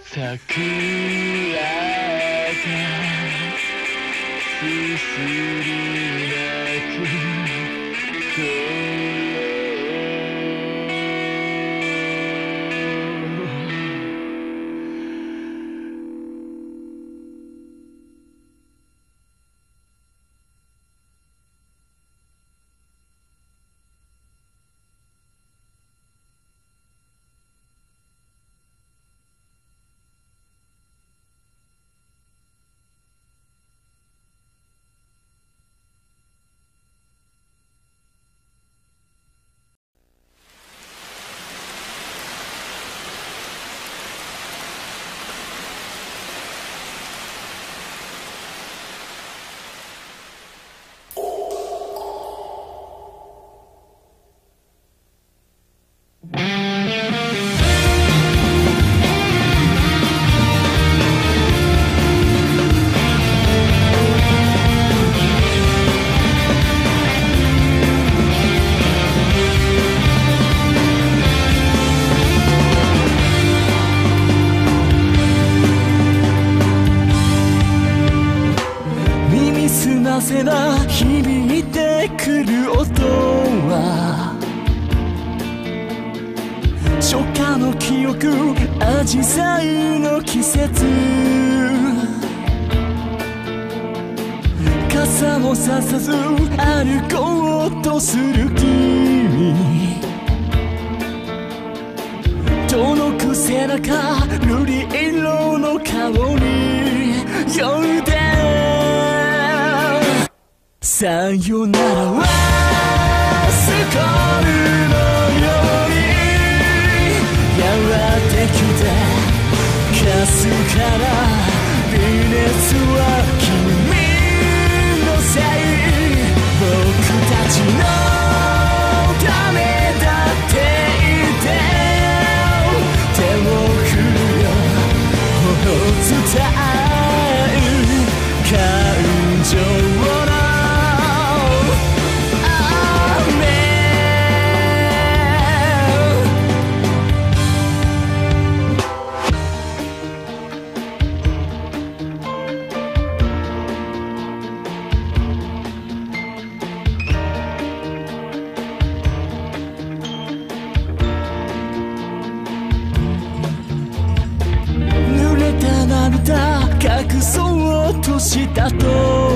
桜がすすり泣く声せな響いてくる音は初夏の記憶、アジサイの季節、傘もささず歩こうとする君、届く背中、瑠璃色の香り、夜でさよならはスコールのようにやってきて、かすから微熱は君のせい、僕たちのためだって言って手を振るよ、ほど伝える感情を隠そうとした時、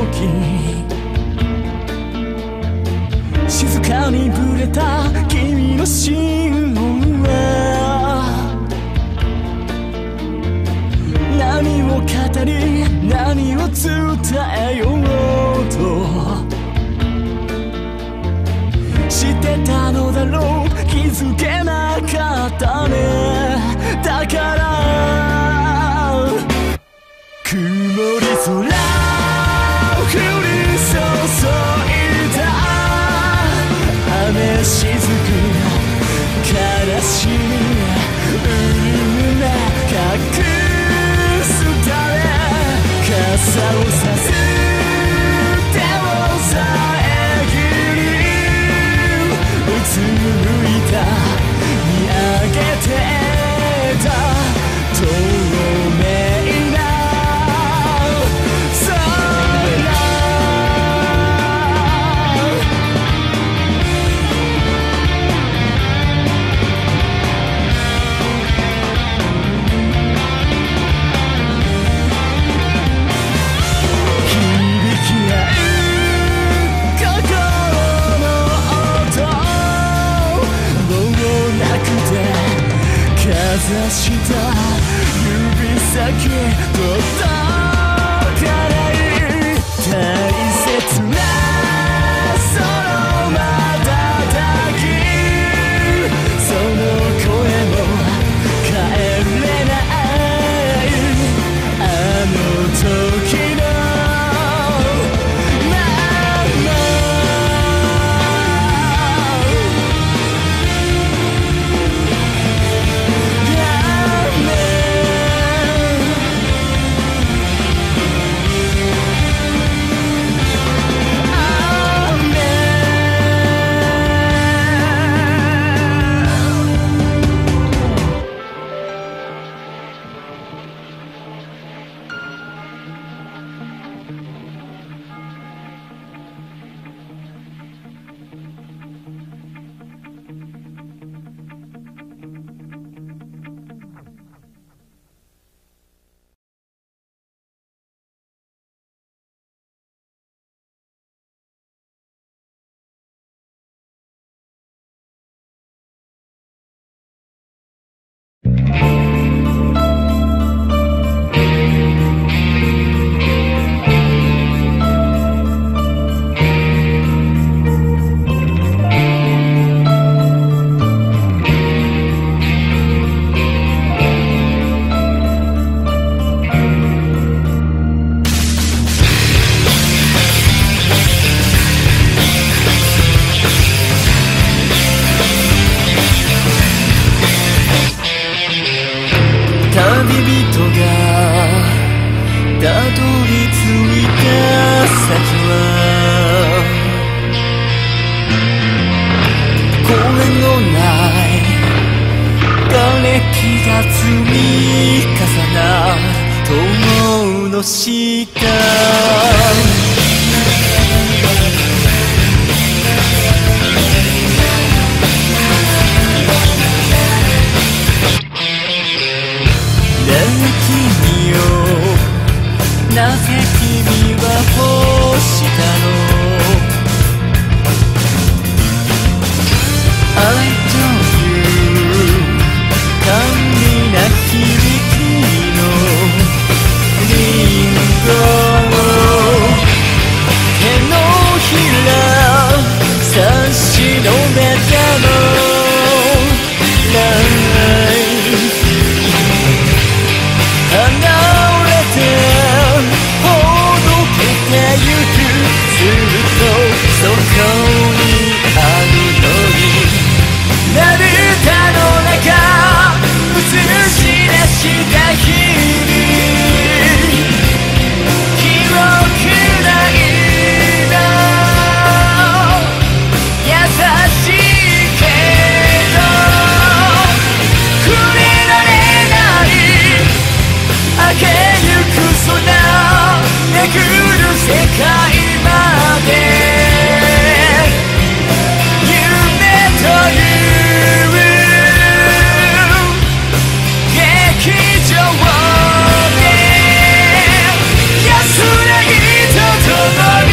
静かにぶれた君の心音は何を語り何を伝えようとしてたのだろう、気づけなかったね。だから曇り空降り注いだ雨しずく、悲しみ潤うな隠すため、傘をさす手を遮り、うつむいた見上げてた透明なかざした指先届かない大切なその瞬き、その声も帰れないあの時の人がたどり着いた先は声のない瓦礫が積み重なる塔の下なぜ君は欲したの I told you 甘美な響きのリンゴ手のひら差し伸べてもない離れてほどけてゆくずっとそこにあるのに涙の中映し出した日々記憶ないな優しいけど触れられない明けゆく空めくる世界まで夢という劇場で安らぎとともに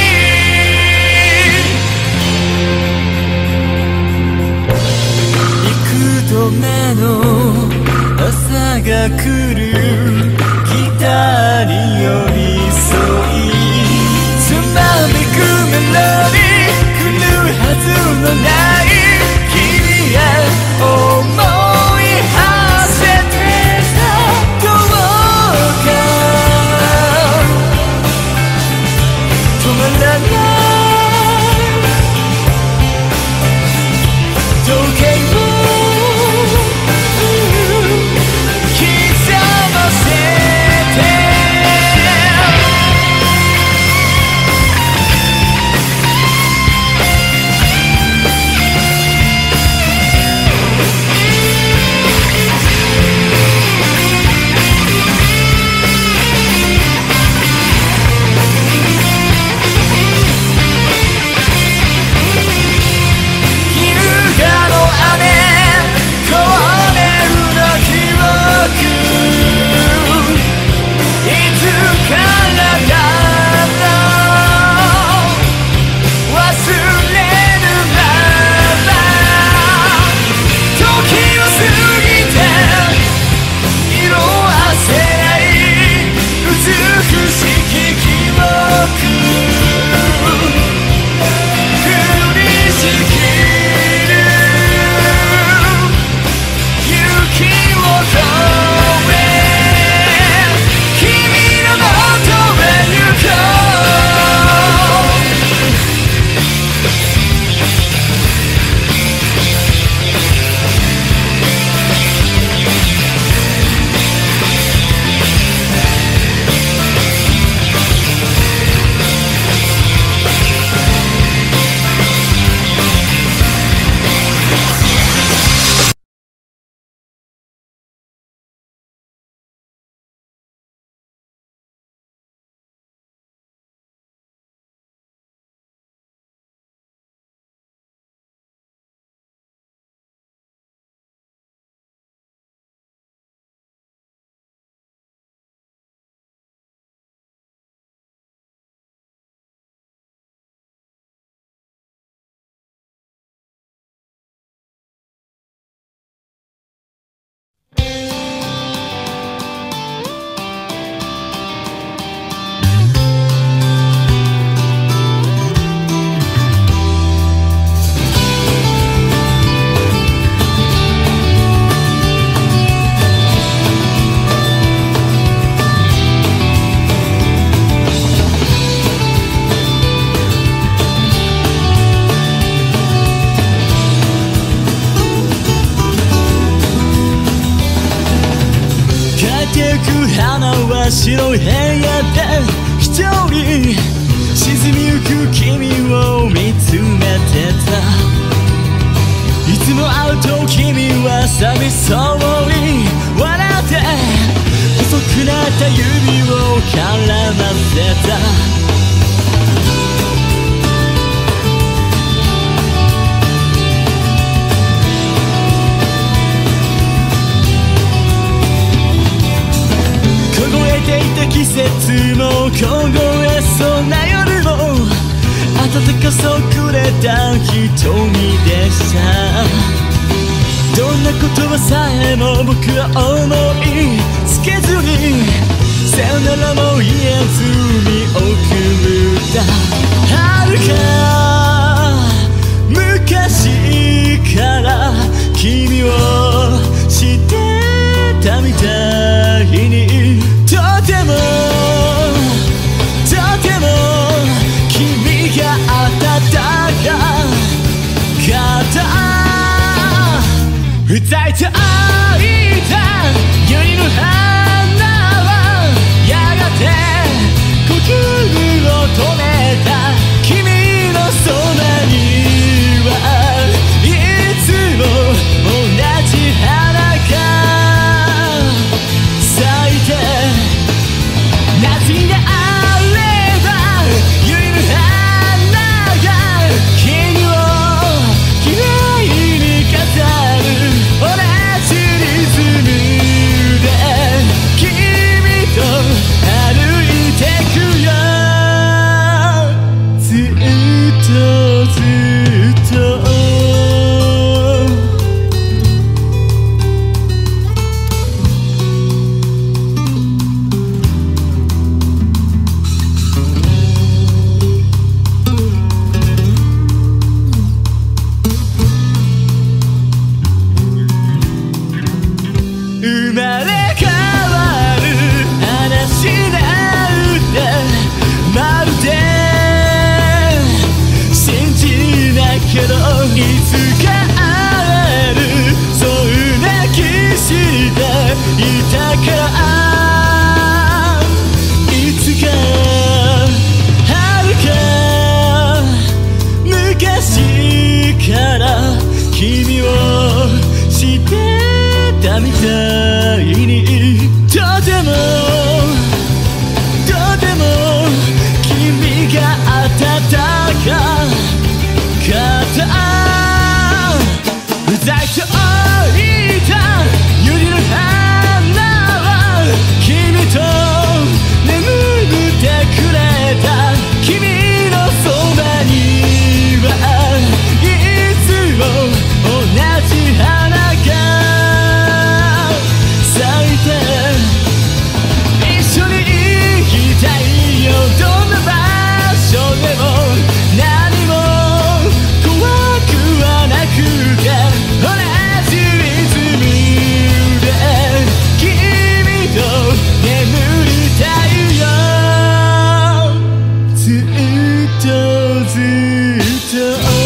幾度目の朝が来る北に寄り添いつまびくメロディー来るはずのない君へ思い馳せてたどうか止まらない時計を刻ませててく花は白い部屋で一人沈みゆく君を見つめてた。いつも会うと君は寂しそうに笑って細くなった指を絡ませた。凍えていた季節も凍えそうな夜も暖かさをくれた瞳でした。どんな言葉さえも僕は思いつけずにさよならも言えずに送った。遥か昔から君を知ってたみたいにとても君が温かかった。ふざいて開いたユリの花はやがて呼吸を止めた。君のそばにはいつも同じ花が咲いて、夏があればユリの花が君をきれいに飾る。同じリズムで君と歩いてくよ。ずっとずっと生まれ変わる話なんてまるで信じないけど、いつか会えるそんな気していたから。いつか遥か昔から君を知ってたみたいにとても君が温かかった。ふざいておいたユリの花は君と眠ってくれた。君のそばにはいつも同じ花が咲いて、一緒に行きたいよ。どんな場所でも何も怖くはなくて、同じリズムで君と眠りたいよ。ずっとずっと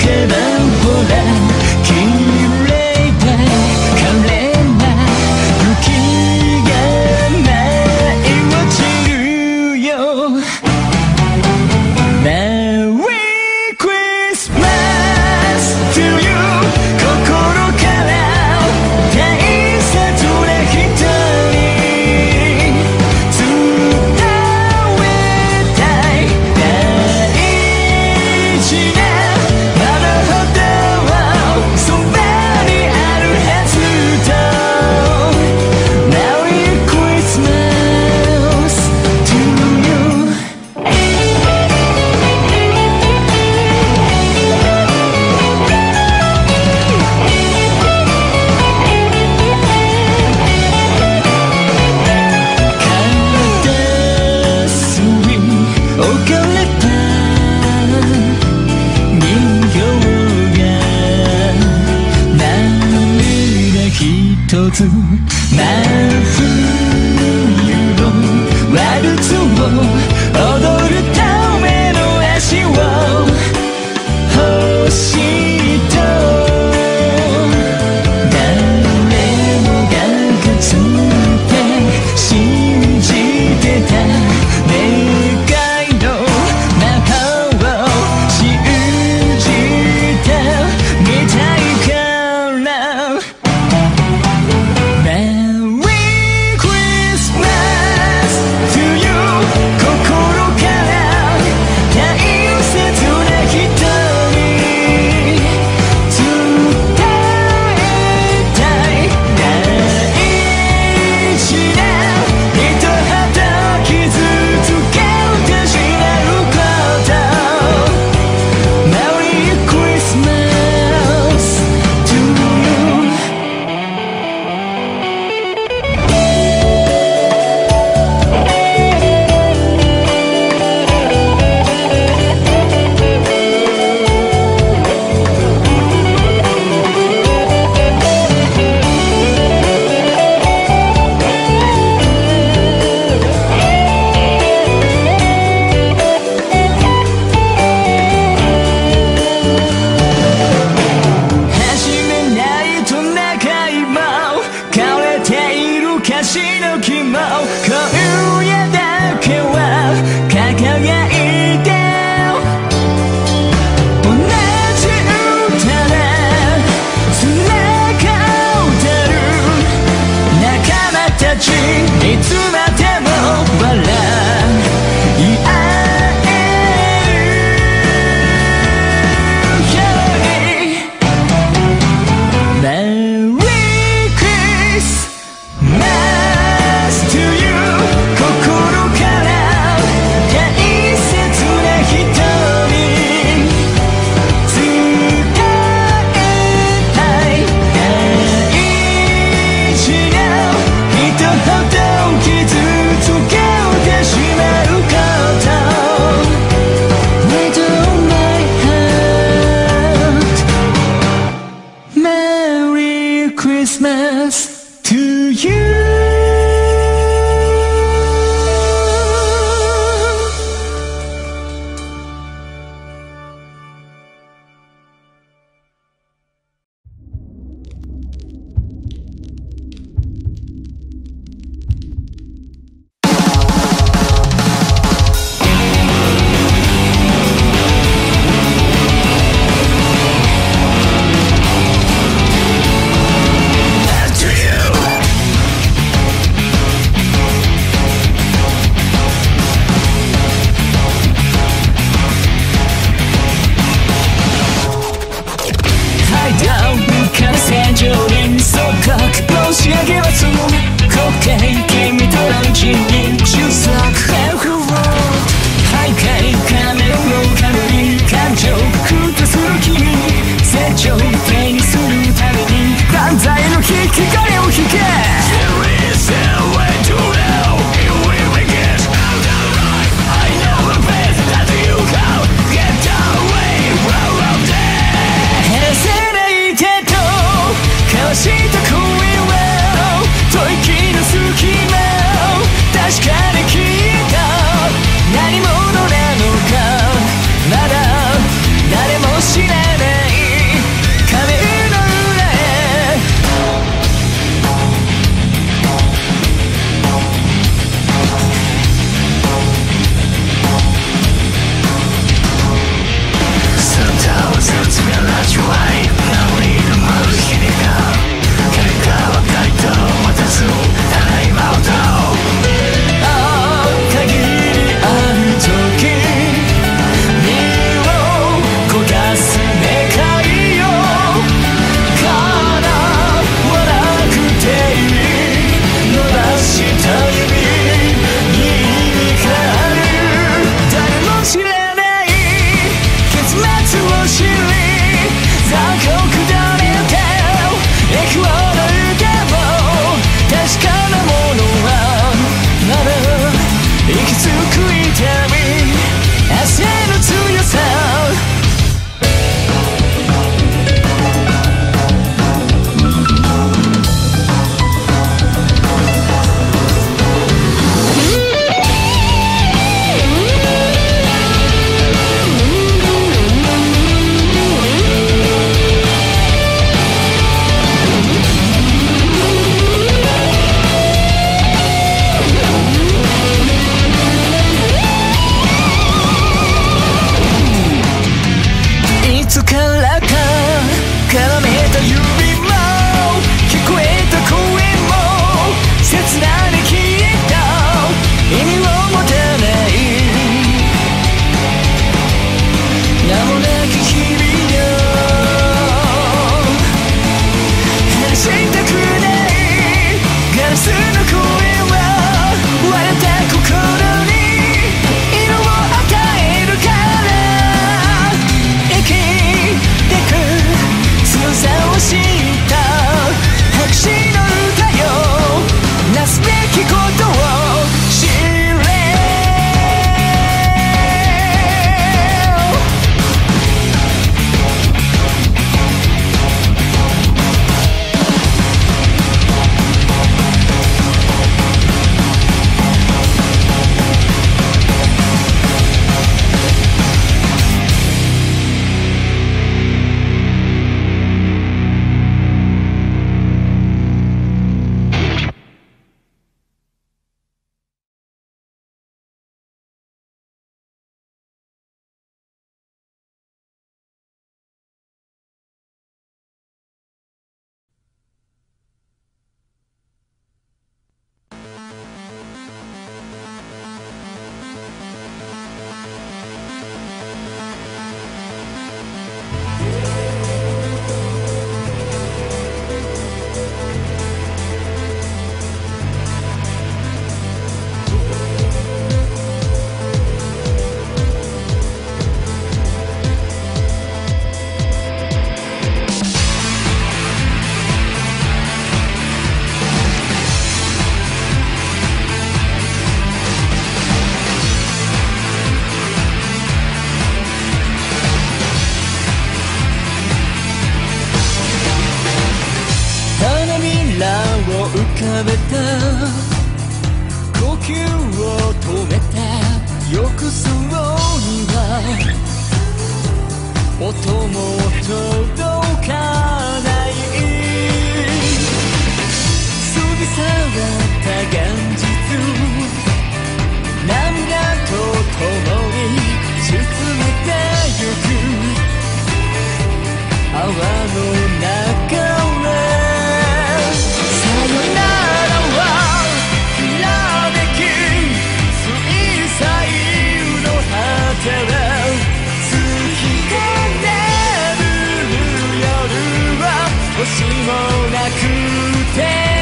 ばほら綺麗だ可憐な雪が舞い落ちるよ Merry Christmas to you 心から大切な人に伝えたい大事なあの肌はそばにあるはずと Merry Christmas to you 片隅置かれた人形が涙ひとつ真冬のワルツを踊るための足を欲しいと誰もがくっついて信じてた願いの中を信じてみたいから Merry Christmas to you 心つからか絡めた指も聞こえた声も切なに消えた意味を持たない名もなき日々よ話したくないガラスの声は割れた心に色を与えるから生きてく強さを知った白紙の歌よなすべきことを知れ浮かべた呼吸を止めた浴槽には音も届かない過ぎ去った元日涙と共に沈めてゆく泡の中星もなくて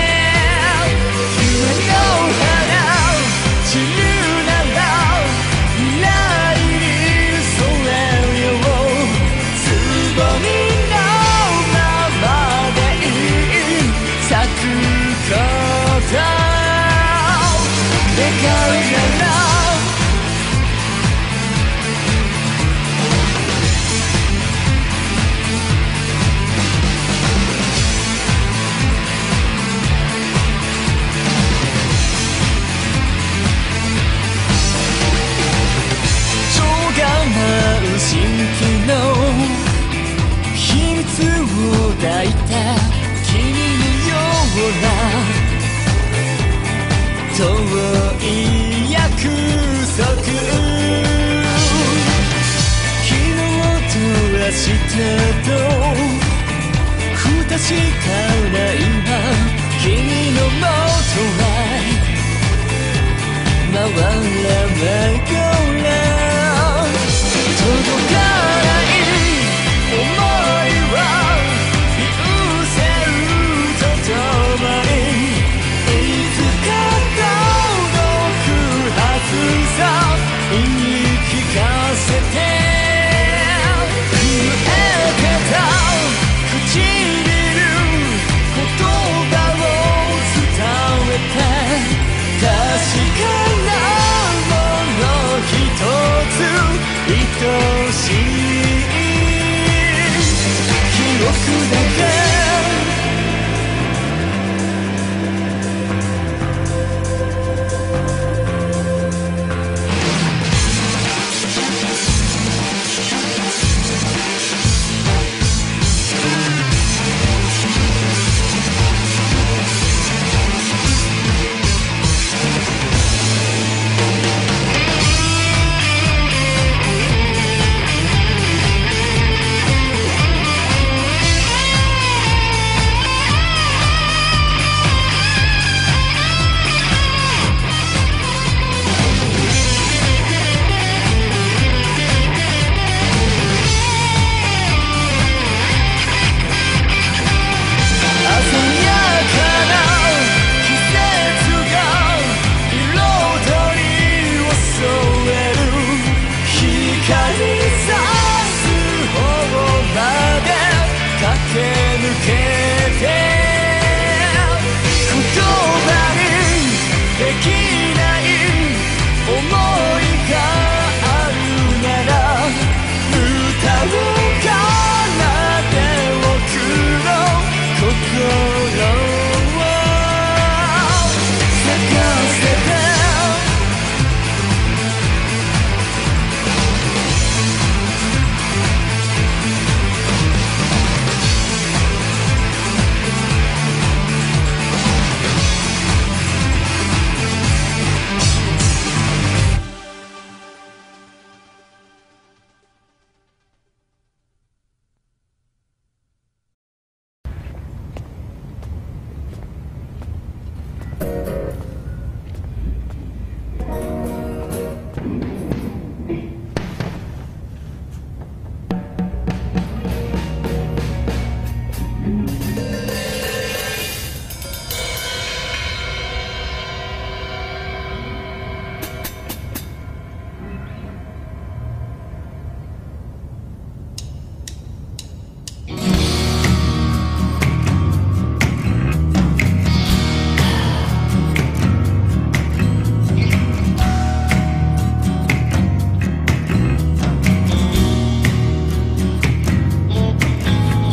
夢の花散るなら未来に添えようつぼみのままでいい咲くこと願うなら蜃気の秘密を抱いた君のような遠い約束昨日と明日と不確かな今君のもとは回らないから届かない想いは優先とともにいつか届くはずさ言い聞かせて震えてた唇言葉を伝えて確かなもの一つ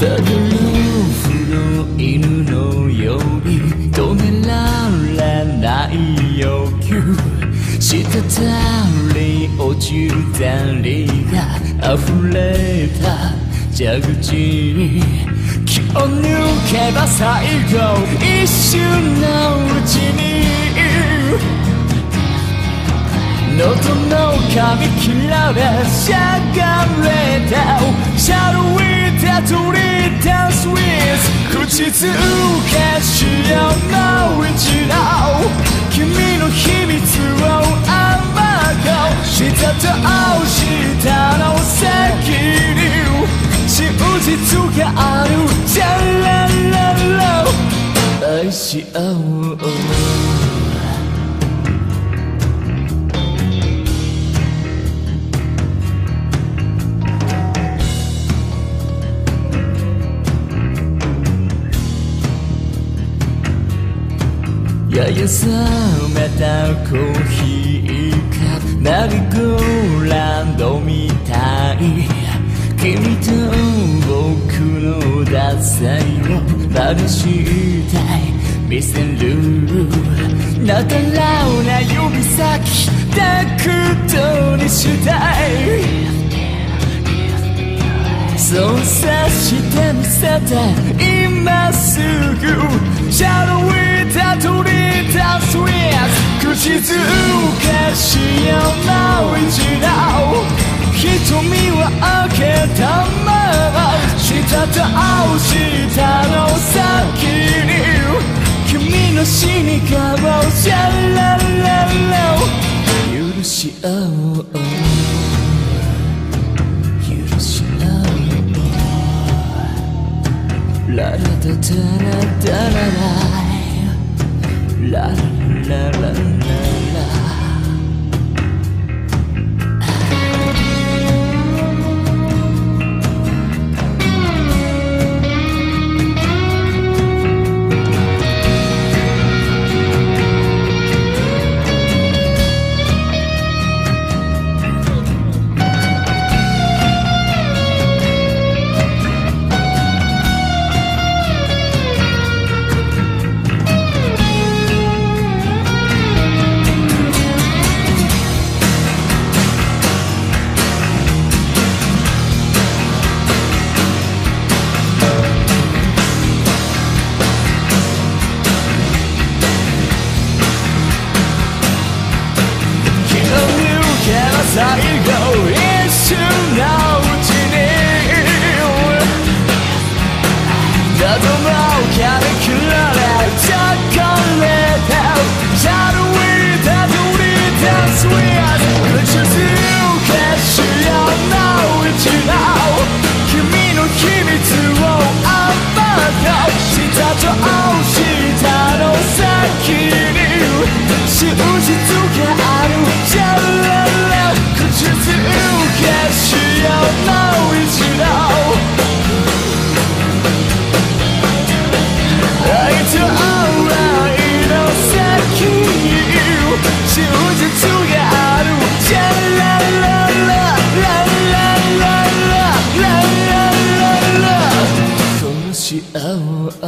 バブルフの犬のように止められない欲求滴り落ちる光が溢れた蛇口に気を抜けば最後一瞬のうちに喉の髪切られしゃがれたシャドウィータトリータスウィス口づけしようもう一度君の秘密を暴こう下と下の先に真実があるジャラララ愛し合おうやや冷めたコーヒーカップマリゴーランドみたい君と僕のダサいをまぶしたい見せるなだらうな指先ダクトにしたいそうさしてみせて今すぐシャドウィータトリータスウィー口づけしようもう一度瞳は開けたまま下と下の先に君の死に顔シャラララ許し合おう許し合おうララダダラダララララララララ最後一瞬のうちに謎の髪切られちゃかれたシャドウィータトリータスウィー口づけしようもう一度君の秘密を暴こう下と下の先に真実があるじゃら口づけしようもう一度愛と愛の先に真実があるじゃらららららららら殺し合おう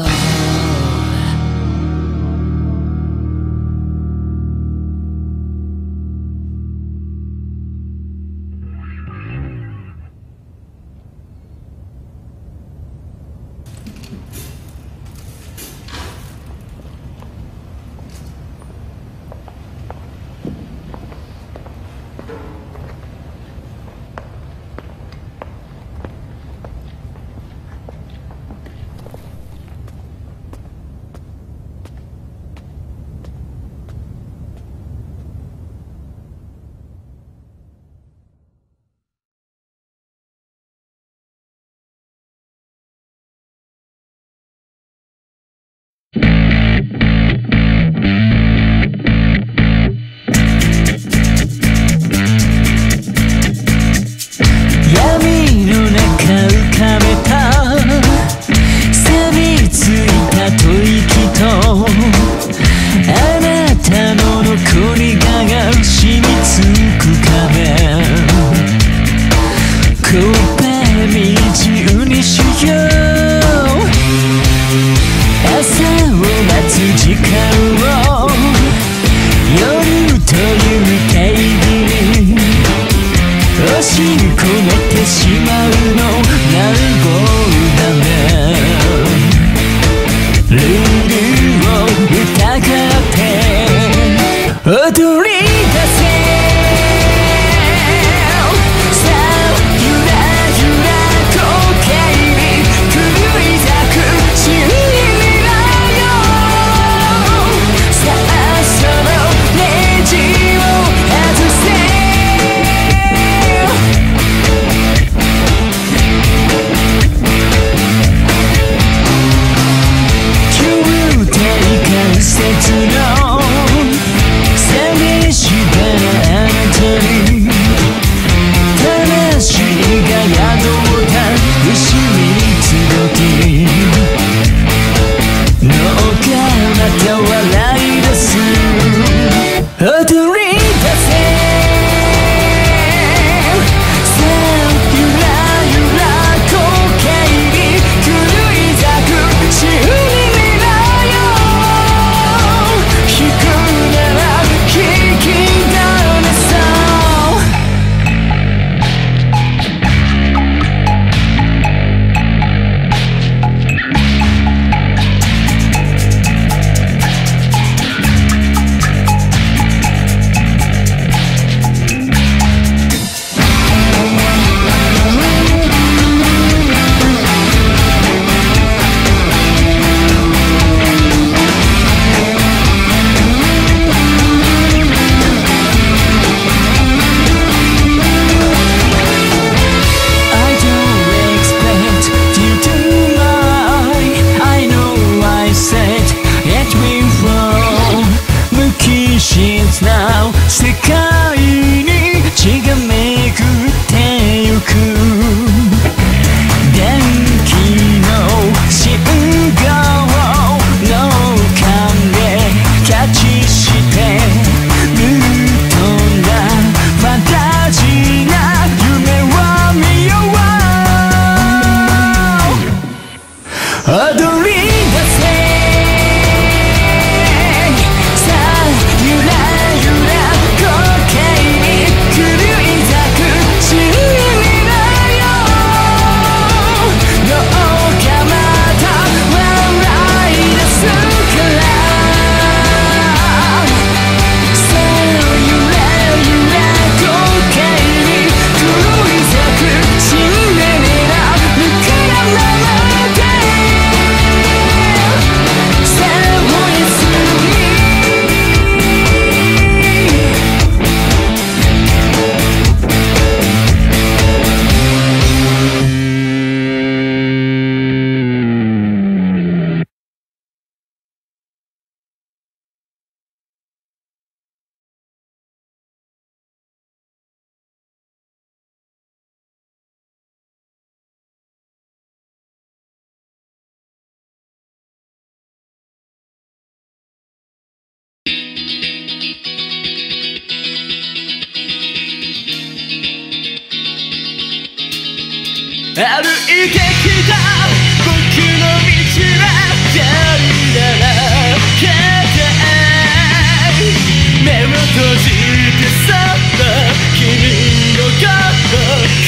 歩いてきた僕の道は誰なら消えて目を閉じてそっと君のこと感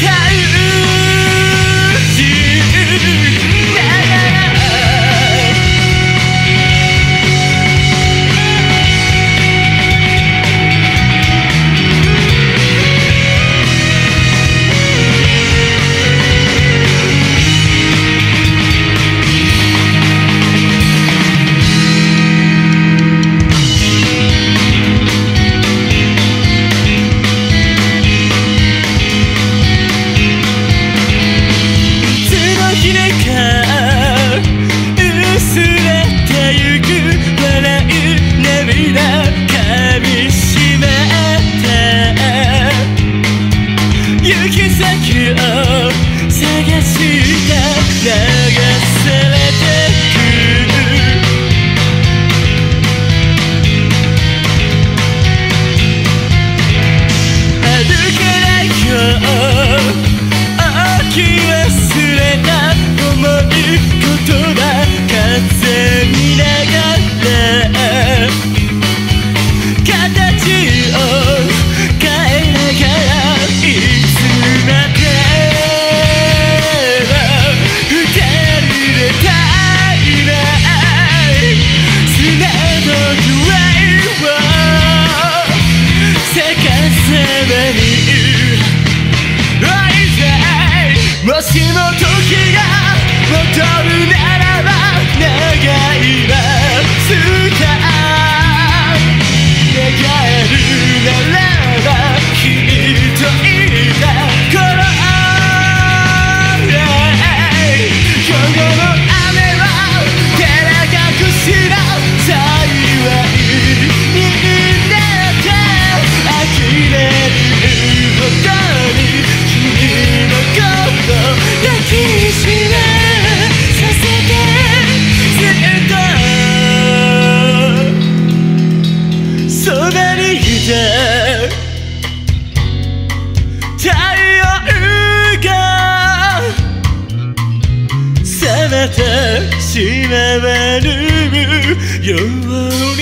じながらもしも時が戻るならば願いはスター願えるならば君といた頃今日の雨は照れ隠しの幸いになって呆れるほどに君の抱きしめさせてずっとそばにいて太陽が覚めてしまわぬように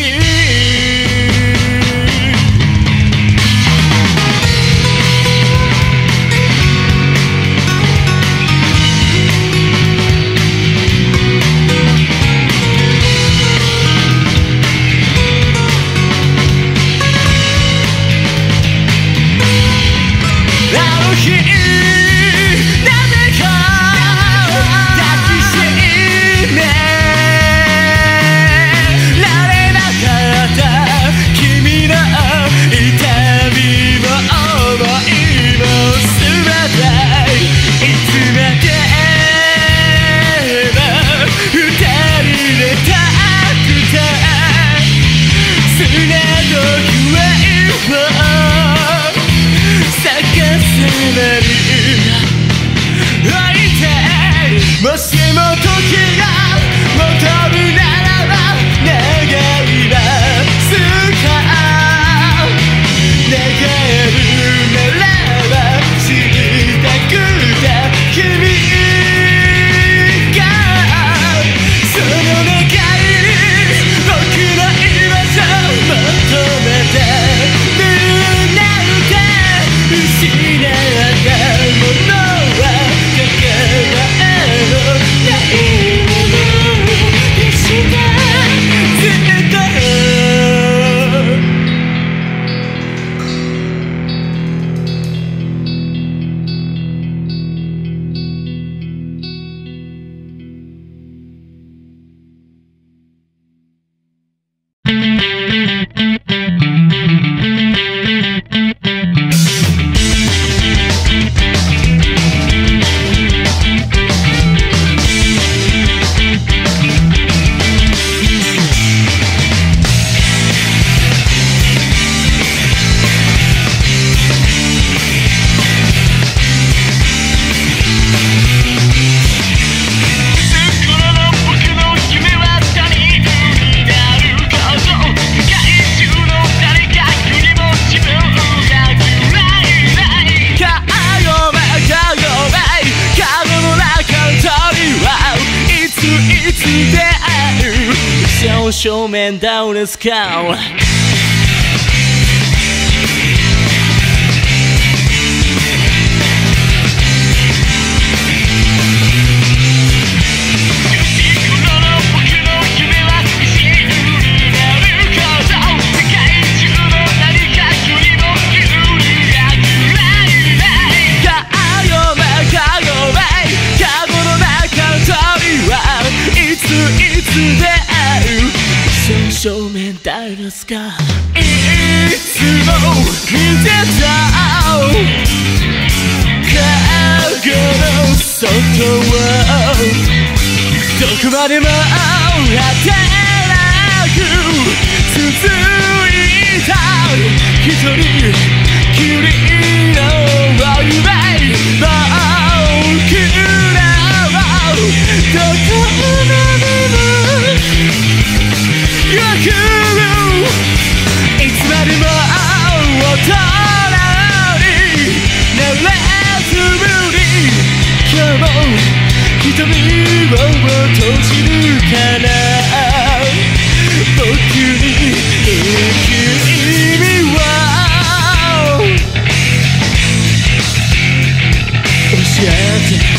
抱きしめられなかった正面ダウンスカウ正面ダイナスカいつも見てた影の外はどこまでも果てなく続いた一人きりの夢僕らはどこまでもいつまでも大人になれずに今日も瞳を閉じるから僕に生きる意味を教えて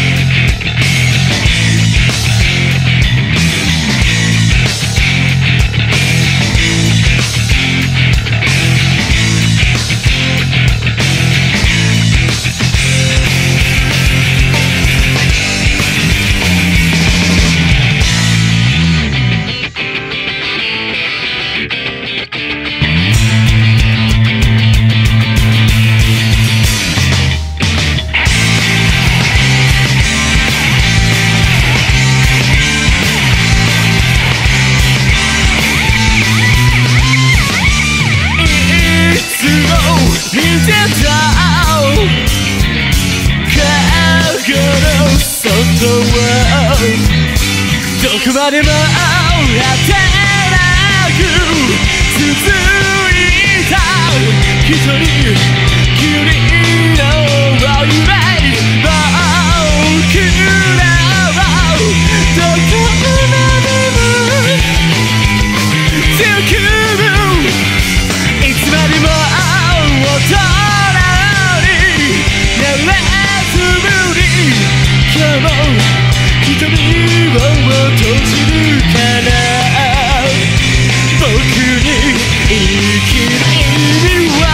どこまでも果てなく続いた一人きりの夢僕らはどこまでも強くいつまでも大人になれずに今日も瞳を閉じるから僕に生きる意味を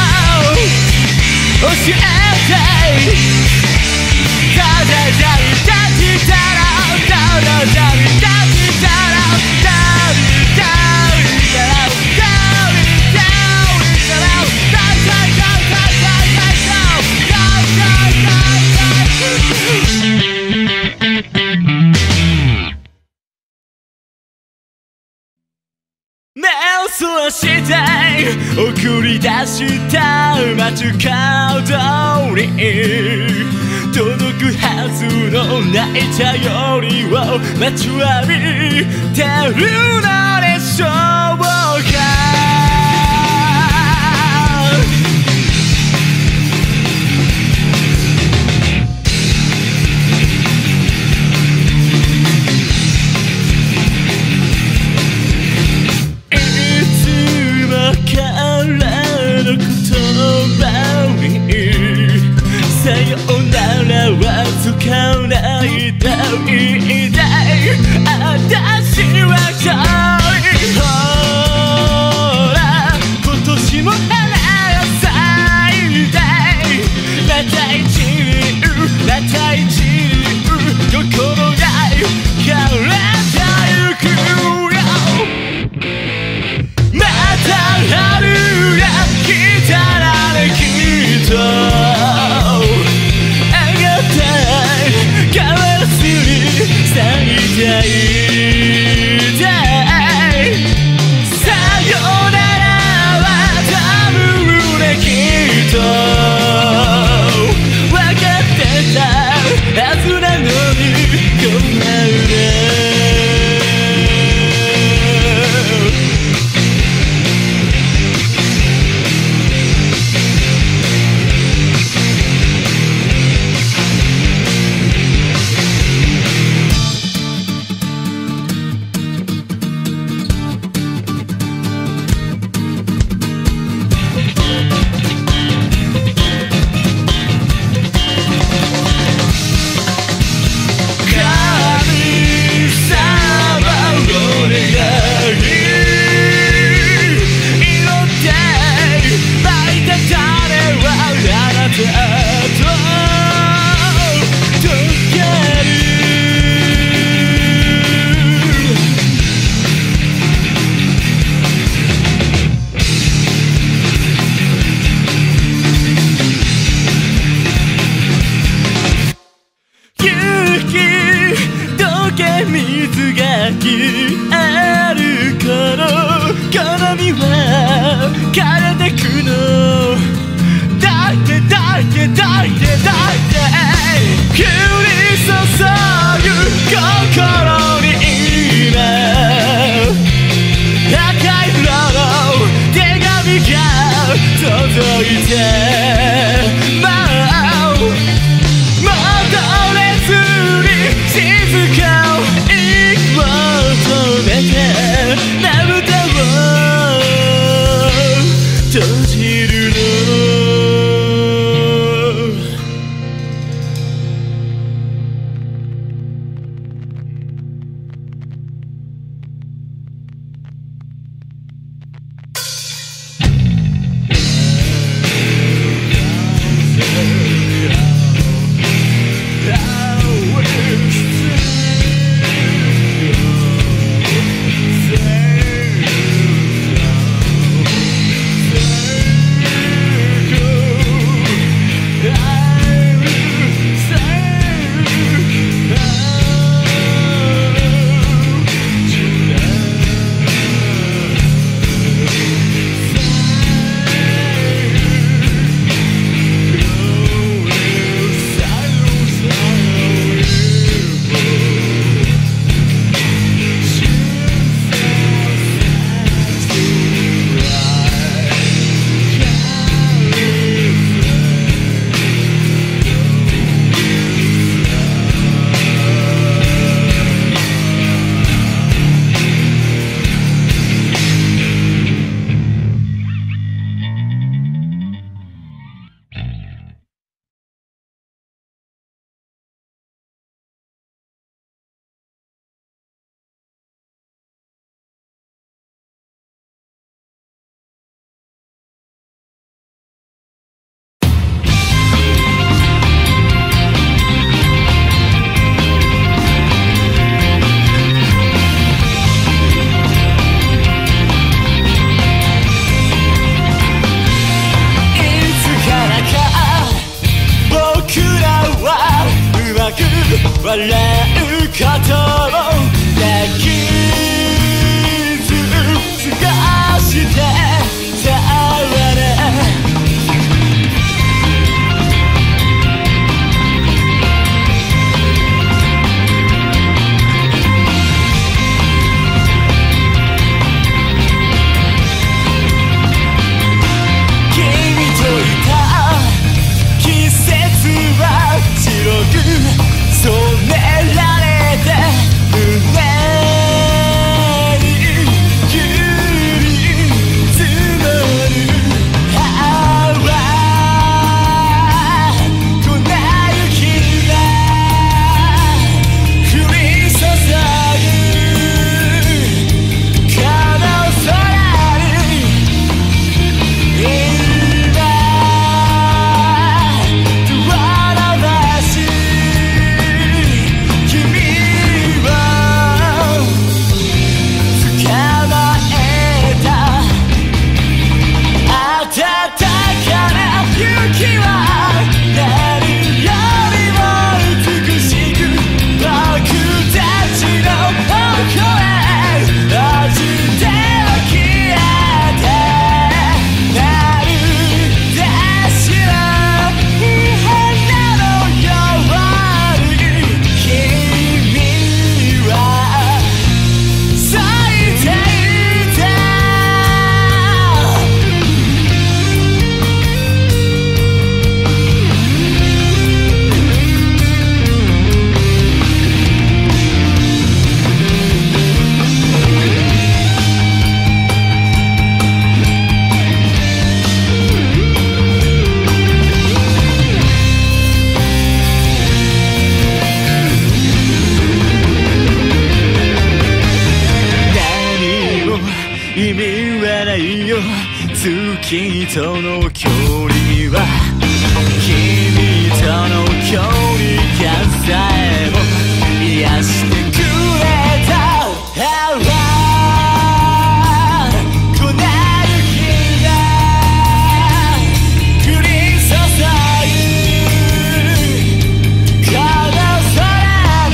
教えてただじゃり立ちたらただじゃり立ちたらたりたりたらたりたりたらたたたたた目をそらして送り出した街角に届くはずの泣いた夜を待ちわびてるのでしょうかさよならはつかないと言いたい私は遠いほら今年も花が咲いてまた一輪また一輪心が枯れてゆくよまた春が来たらねきっとさよならは多分ねきっと分かってたはずなのにこんなき溶け水が消える頃好みは枯れてくの抱いて抱いて抱いて抱いて降り注ぐ心に今赤い色の手紙が届いてもう戻れずに静かを息を止めてまぶたを閉じるの笑うことをできず過ごしてたわね君といた季節は白く染められて胸にゆり積もる泡粉雪が降り注ぐこの空に今手を伸ばし意味はないよ月との距離は君との距離感さえも癒してくれた粉雪が降り注ぐこの空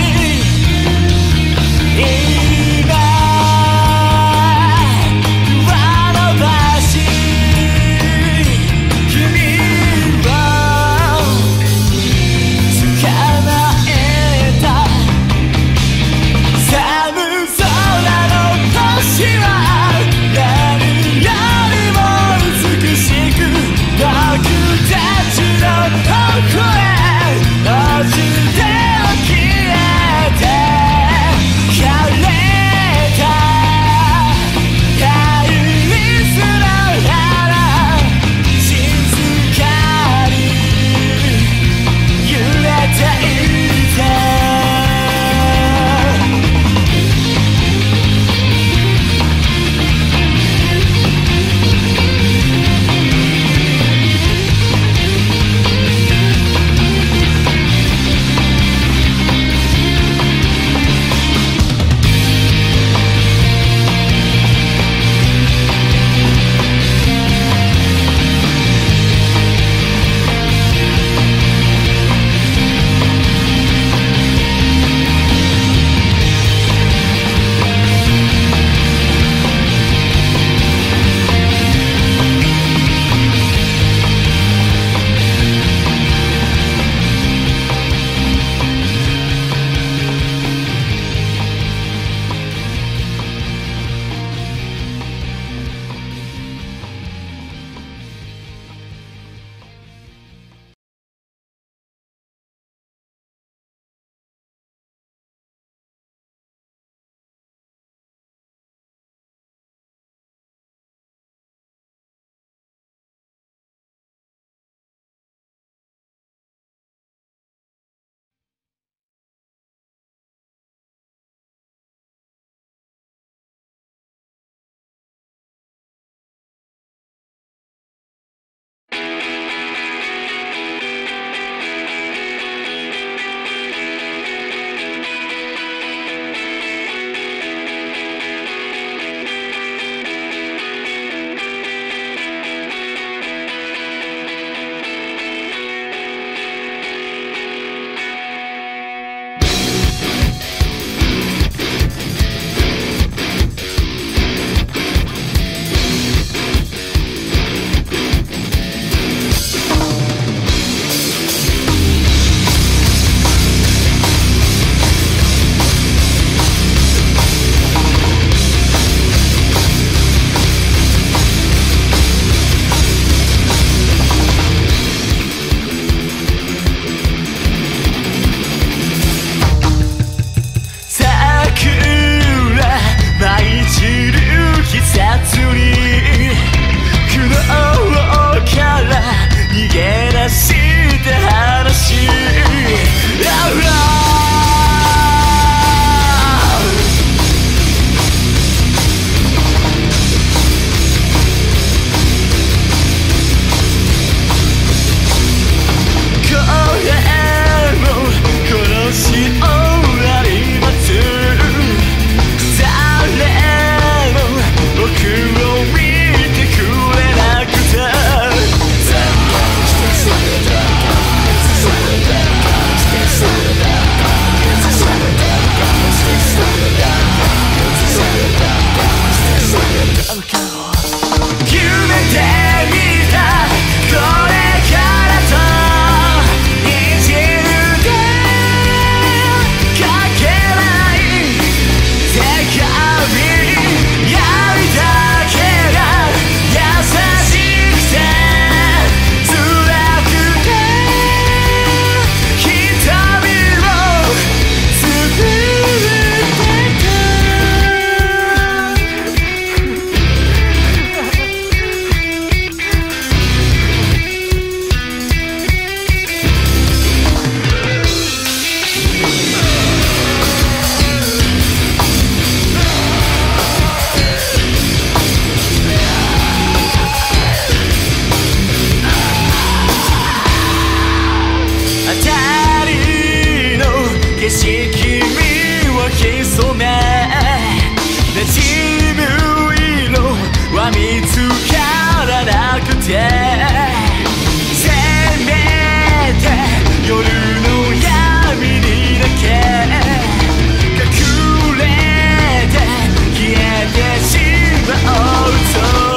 き染め馴染む色は見つからなくてせめて夜の闇にだけ隠れて消えてしまうと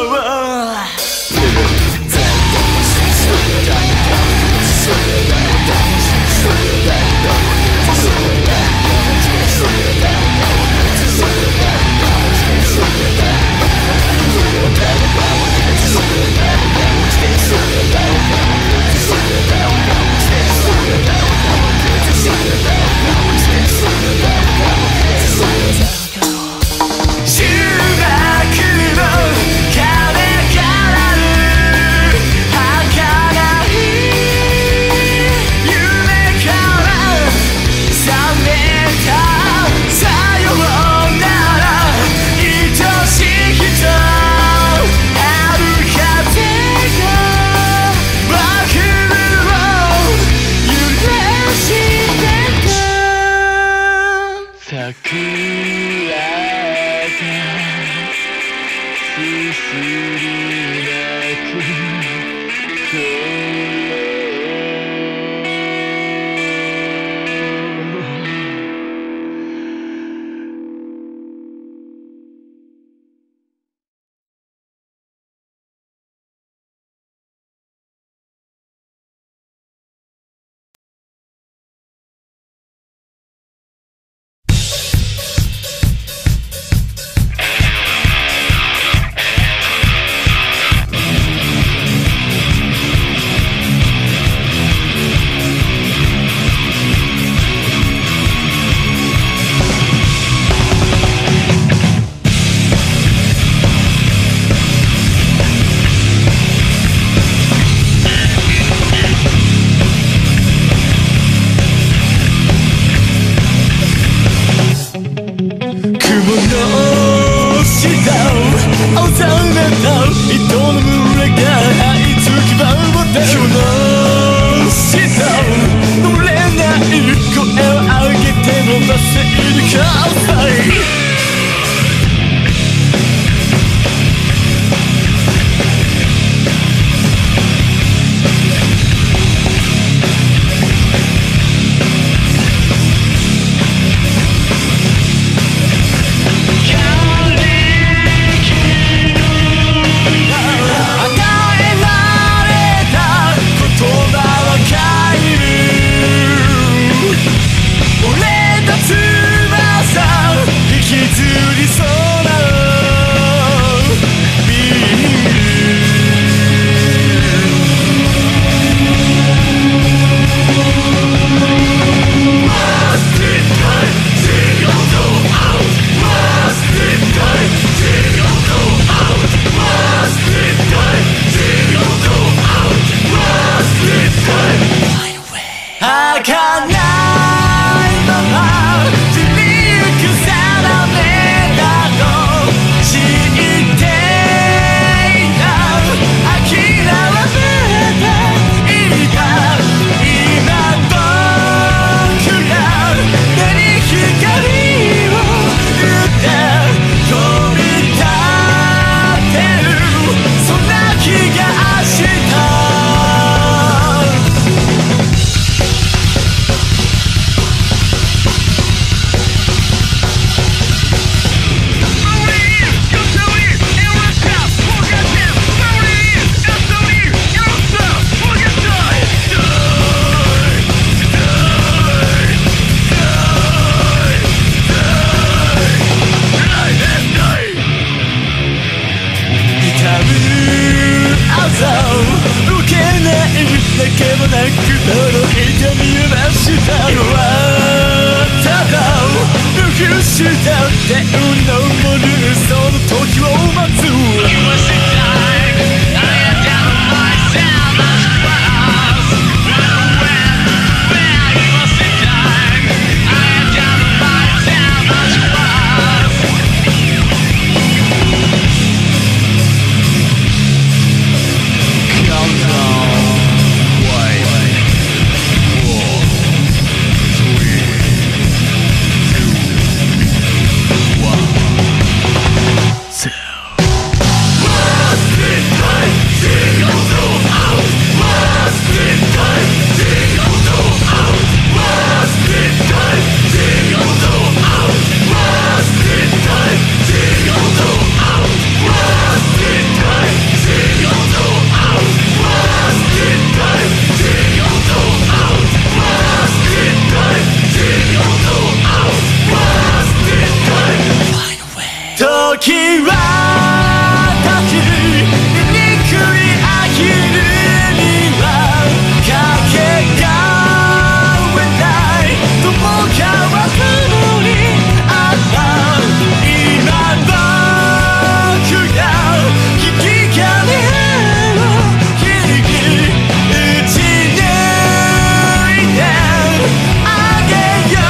時は時醜いアヒルにはかけがえない友川雲にあった今僕が引き金を引き打ち抜いてあげよ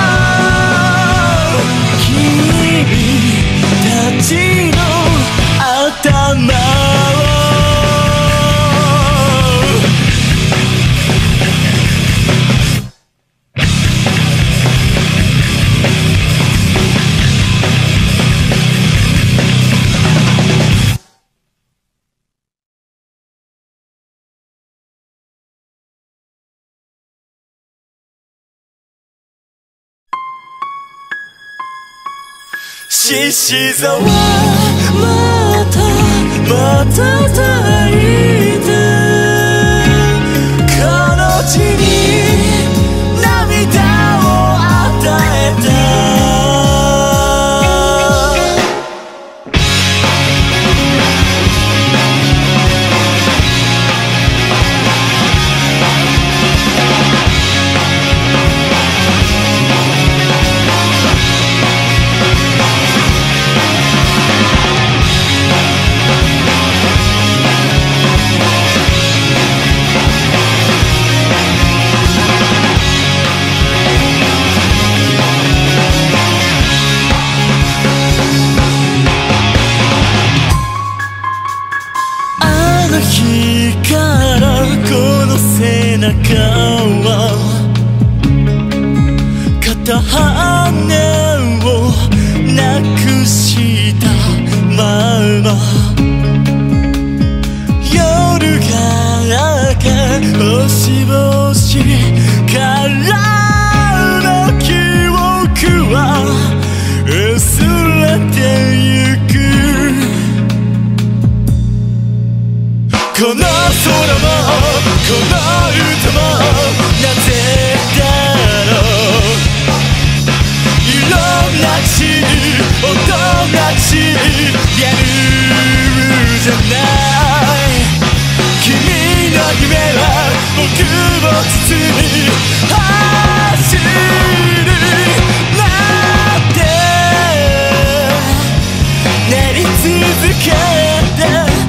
う君たちの頭を獅子座はまた抱いてこの地に涙を与えたあの日からこの背中は片羽をなくしたまま夜が明け星々からの記憶は薄れてゆくこの空もこの歌もなぜだろういろんな血音が散りやるじゃない君の夢は僕を包み走るなんてなり続けて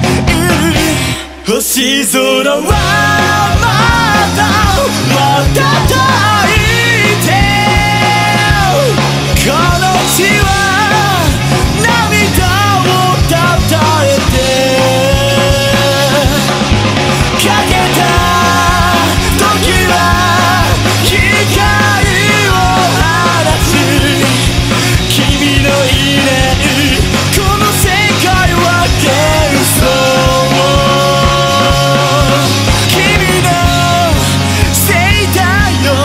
星空はまた抱いてこの地は涙をたたえてかけた時は光を放つ君のいないこの世界は幻想君のせいだよ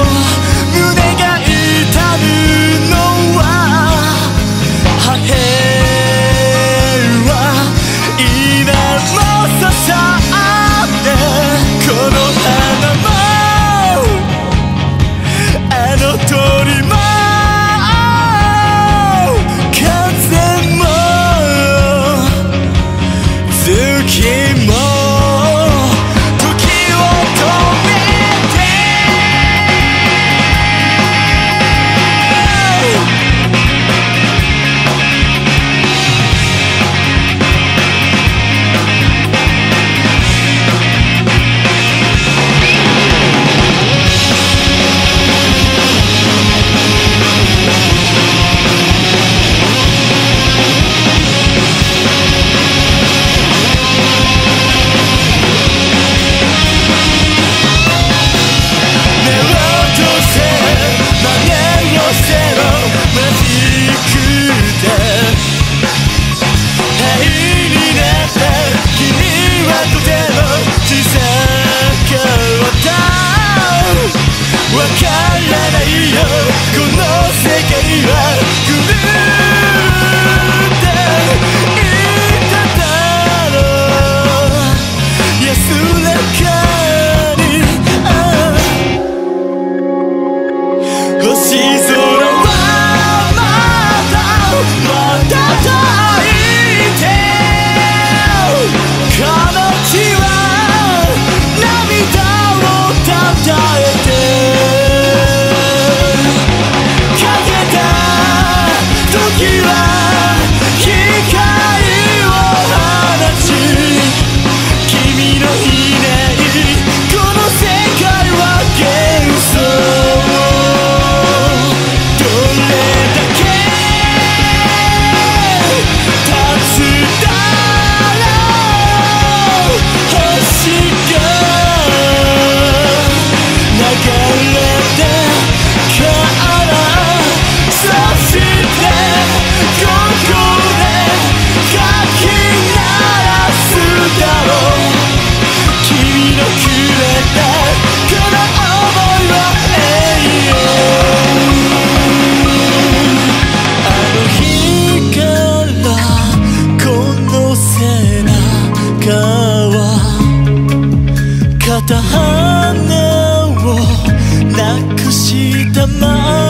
片花をなくしたま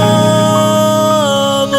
ま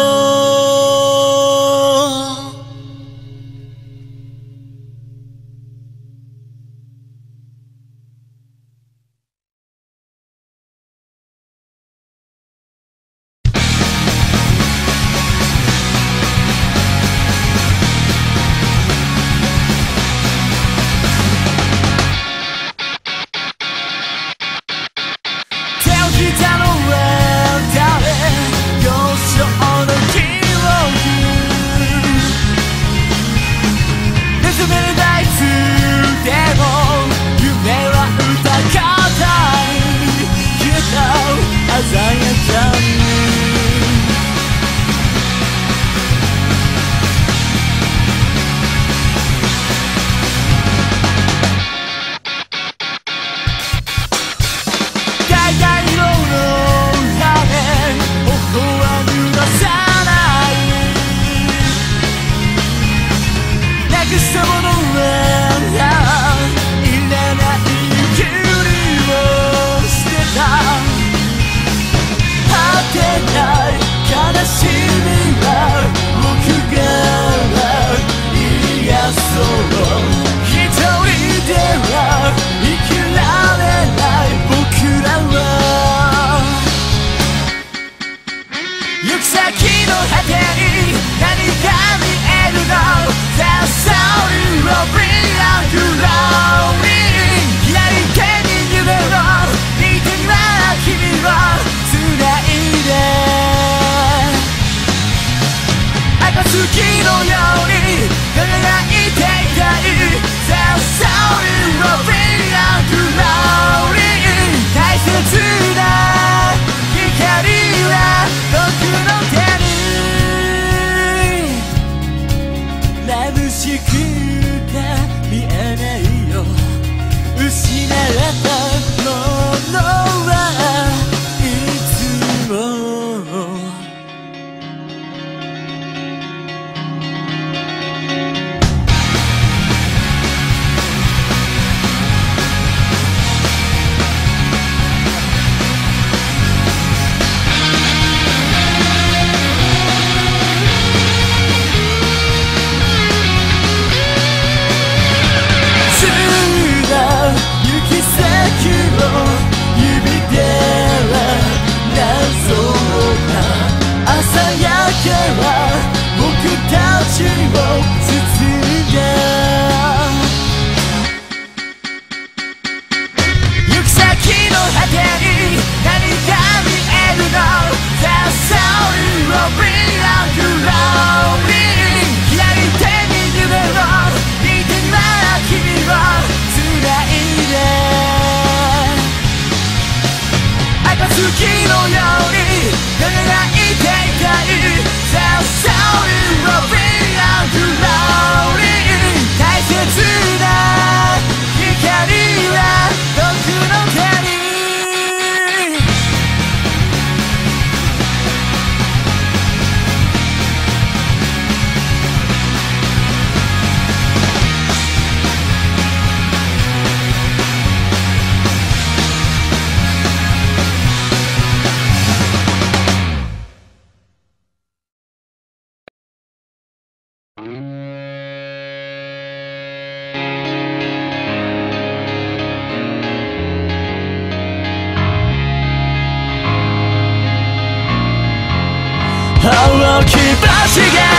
青き橋が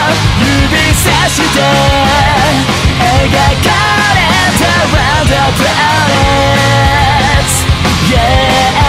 指さして描かれた Wonder Planets Yeah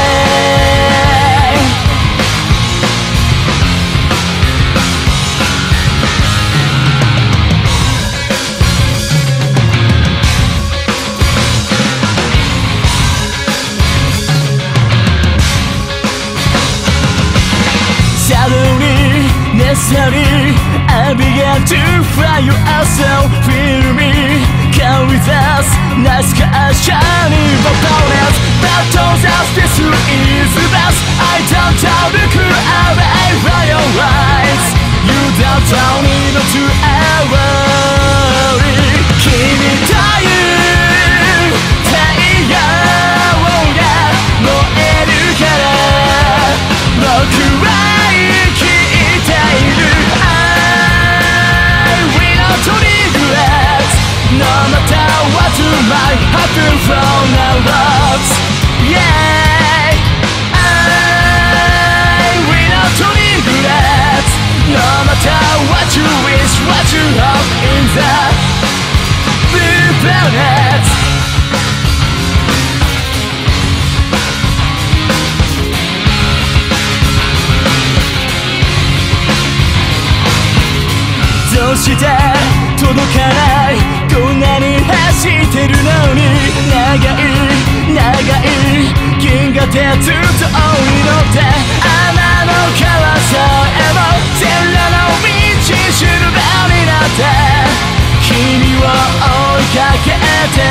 Necessary, I began to fly yourself, feel me, come with us, nice car, shining opponents, battles as this is the best, I don't look away from your eyes, you don't need to worry, 君という太陽が燃えるから僕はNo matter what might happen from our lives Yeah I will not regret No matter what you wish, what you hope in the blue planetどうして届かないこんなに走ってるのに長い長い銀河鉄道に乗って天の川さえも線路の道しるべになって君を追いかけて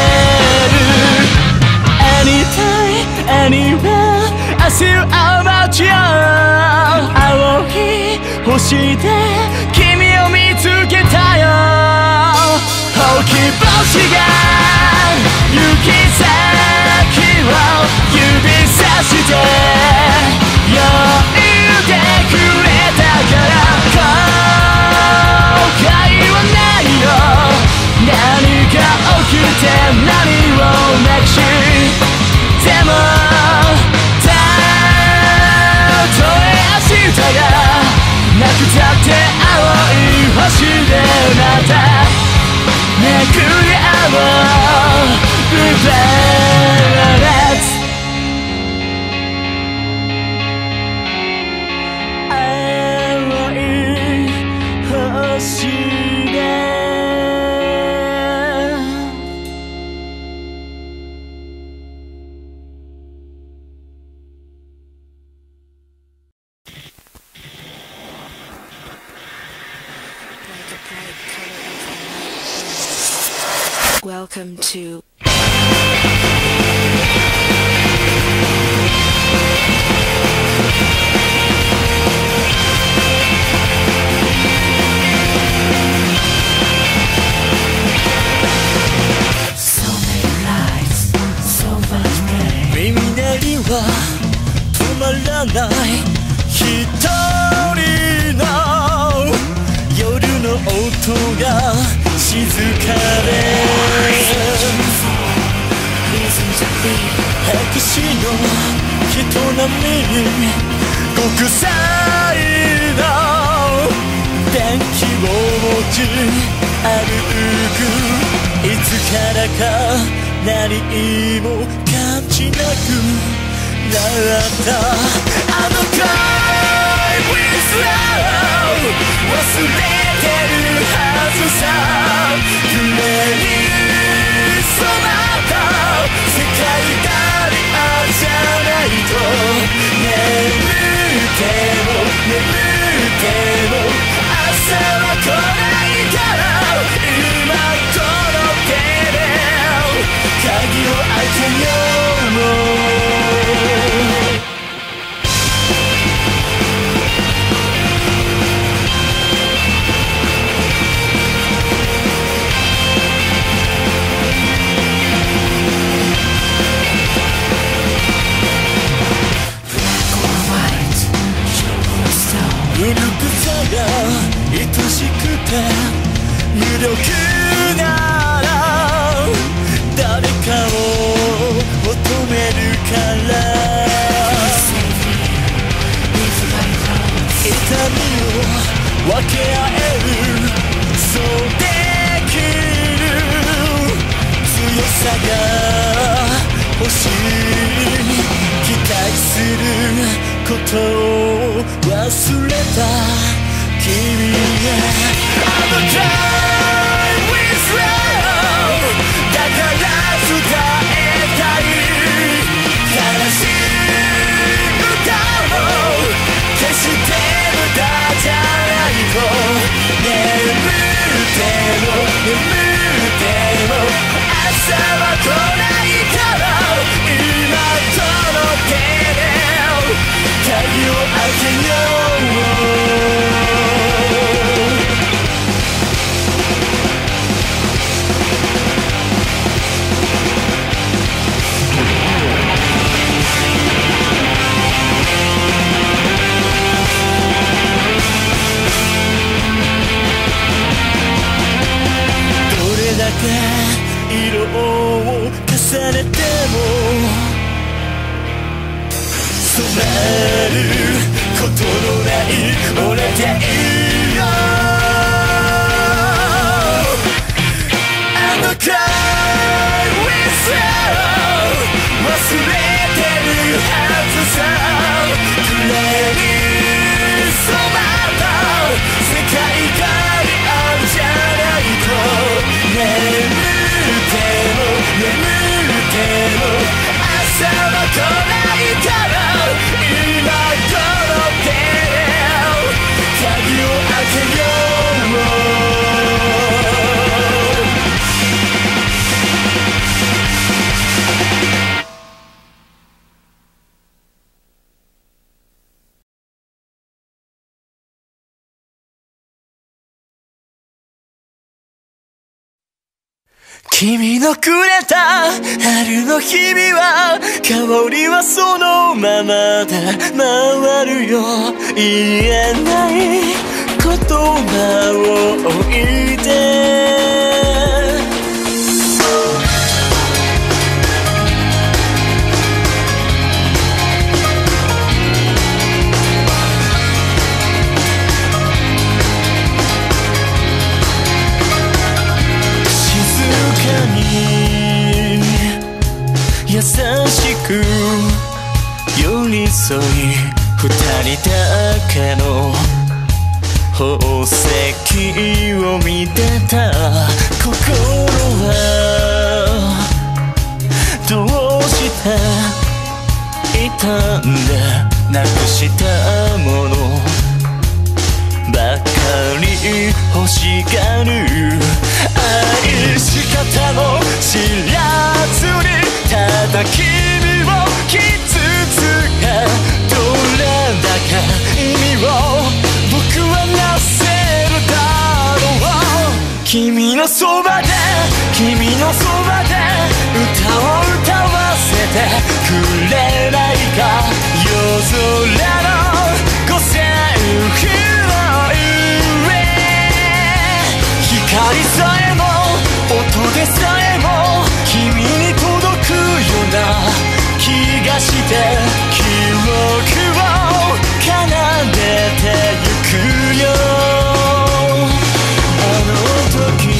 る Anytime, anywhere I see you about you 青い星で君を見つけたよほうき星が行き先を指さして呼んでくれたから後悔はないよ何が起きて何をなくしでもたとえ明日がなくたって青い星でまためくり合おう Blue planets 青い星で Welcome to So many lights, so much pain 耳鳴りは止まらない一人の夜の音が静かで白紙の人並みに極彩の電気を持ち歩くいつからか何も感じなくなったあの恋 with love 忘れてるはずさ夢に染まった世界がリアルじゃないと眠っても朝は来ないから今この手で鍵を開けよう古臭が愛しくて無力なら誰かを求めるから痛みを分け合えることを忘れた君へ I'm a time with love だから伝えたい悲しい歌を決して無駄じゃないと眠っても眠っても朝は来ないから今この手で鍵を開けようどれだけ色を重ねても染まることのない俺でいいよ I'm a cry with love 忘れてるはずさグレーに染まった世界があるじゃないと眠っても眠っても朝は来ないから今この手で鍵を開けよう君のくれた春の日々は香りはそのままで回るよ言えない言葉を置いて優しく寄り添い二人だけの宝石を見てた心はどうしていたんだなくしたものばかり欲しがる愛し方も知らずにただ君を傷つけどれだけ意味を僕はなせるだろう君のそばで君のそばで歌を歌わせてくれないか夜空の五線広い上光さえも音でさえも君に届くような気がして記憶を奏でてゆくよあの時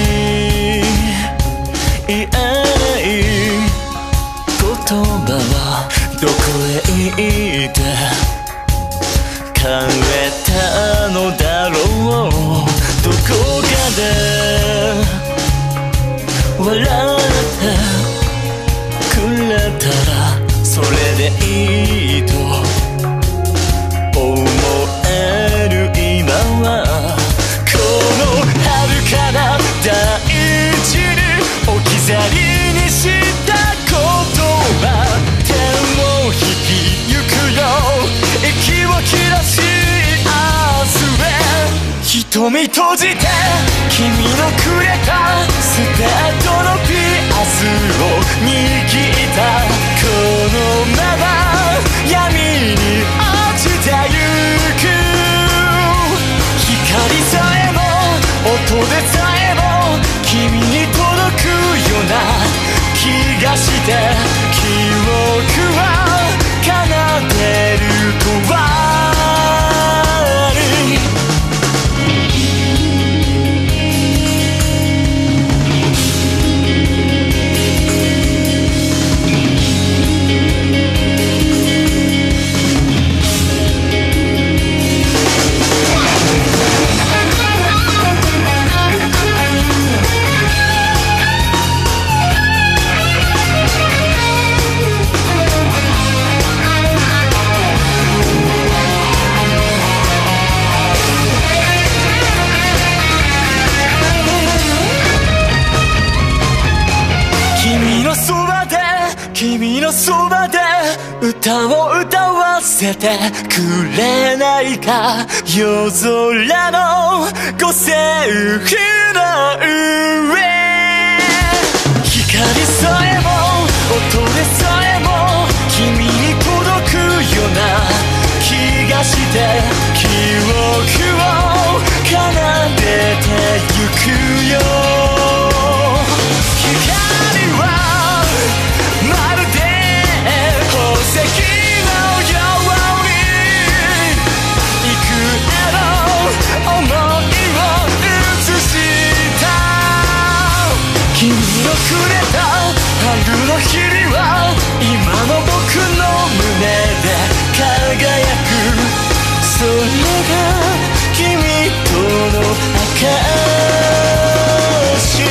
言えない言葉はどこへ行って帰ったのだろうどこかで笑ってくれたらそれでいいと思える今はこの遥かな大地に置き去りにした言葉手を引きゆくよ息を切らし明日へ瞳閉じて君のくれたスペッドのピアスを握ったこのまま闇に落ちてゆく光さえも音でさえも君に届くような気がして記憶は奏でるとは歌を歌わせてくれないか、夜空の五星雲の上、光さえも音でさえも君に届くような気がして、記憶を奏でてゆくよ。光はまるで宝石のように幾重の想いを映した。君のくれた春の日々は今の僕の胸で輝く。それが君との証。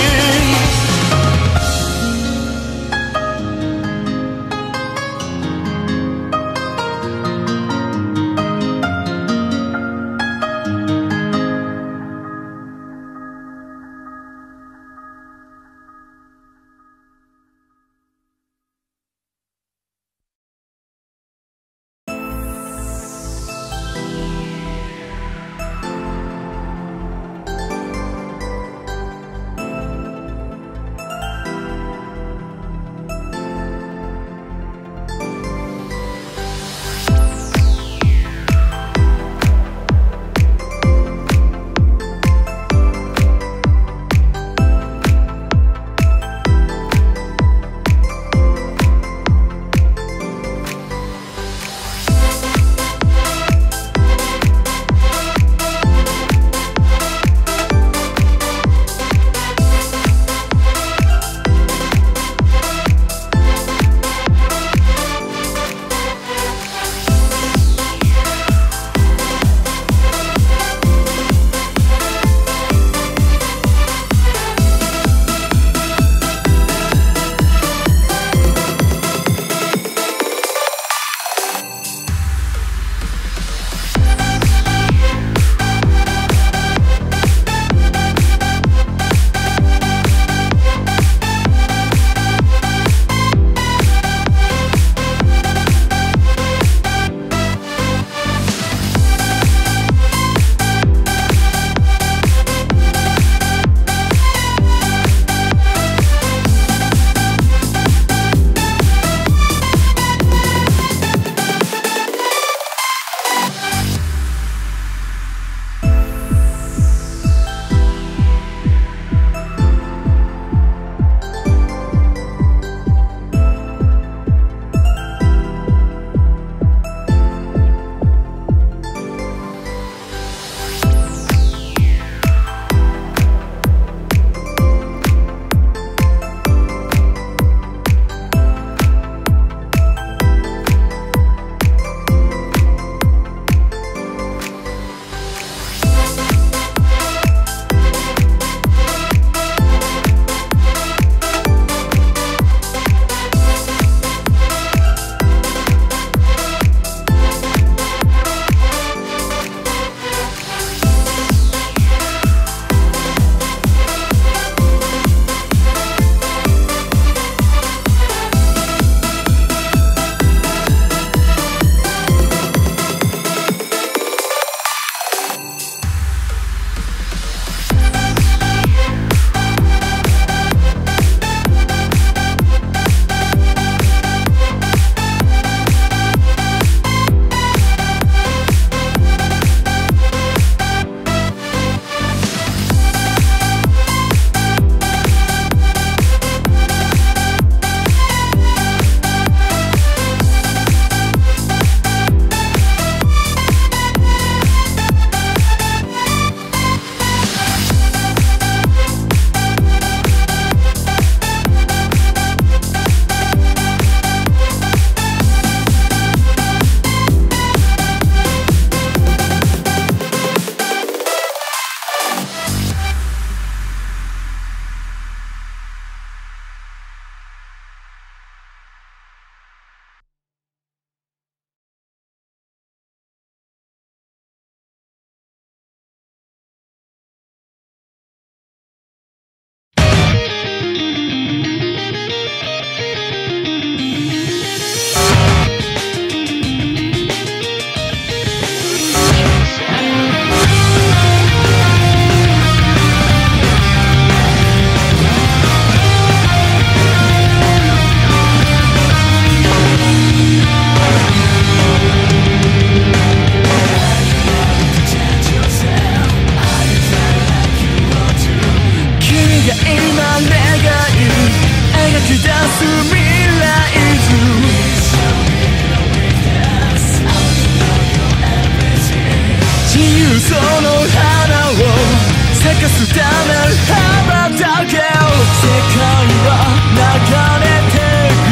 かすため羽ばたけ世界は流れてく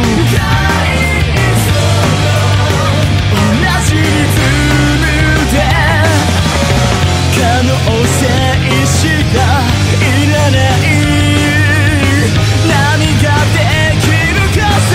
同じリズムで可能性しかいらない何ができるかさ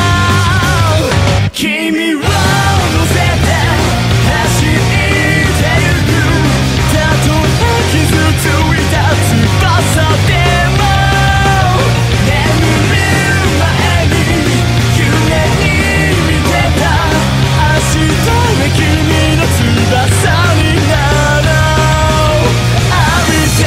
君を乗せて走ってゆくたとえ傷ついた翼でも眠る前に夢に見てた明日へ君の翼になろう浴びて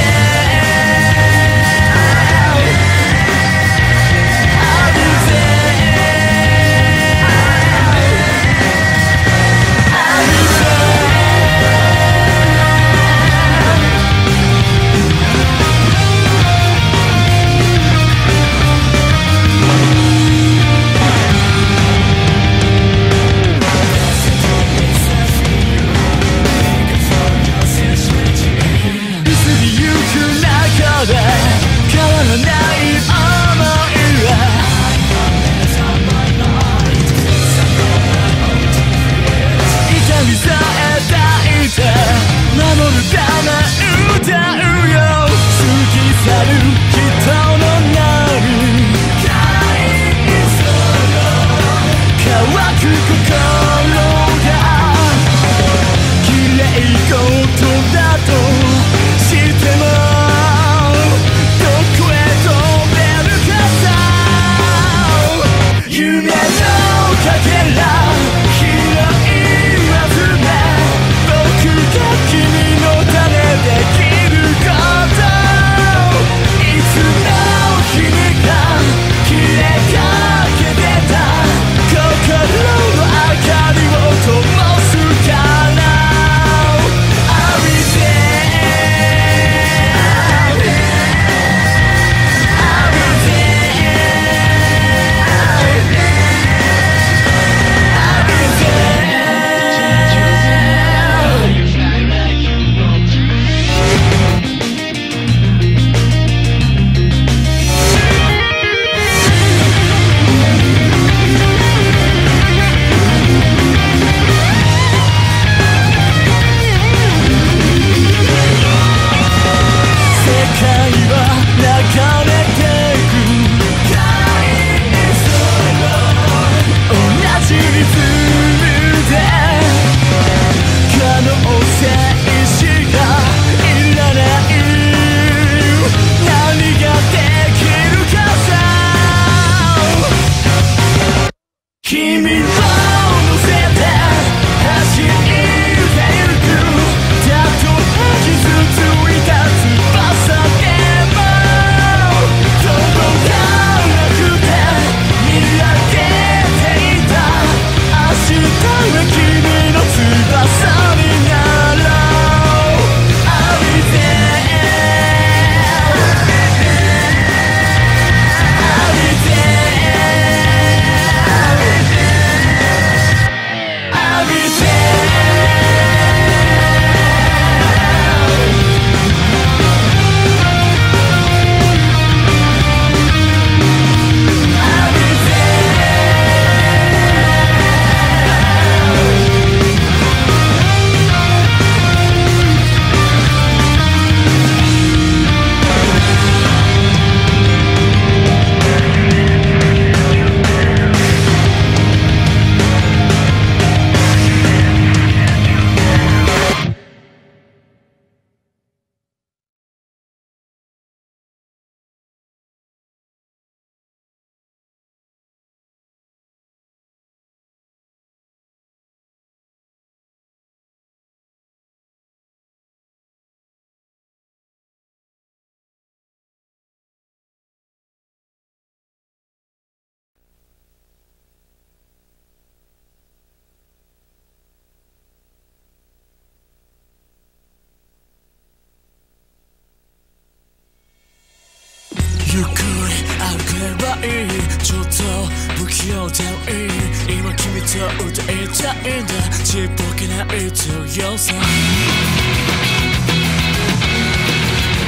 ゆっくり歩けばいいちょっと不器用でもいい今君と歌いたいんだちっぽけな強さ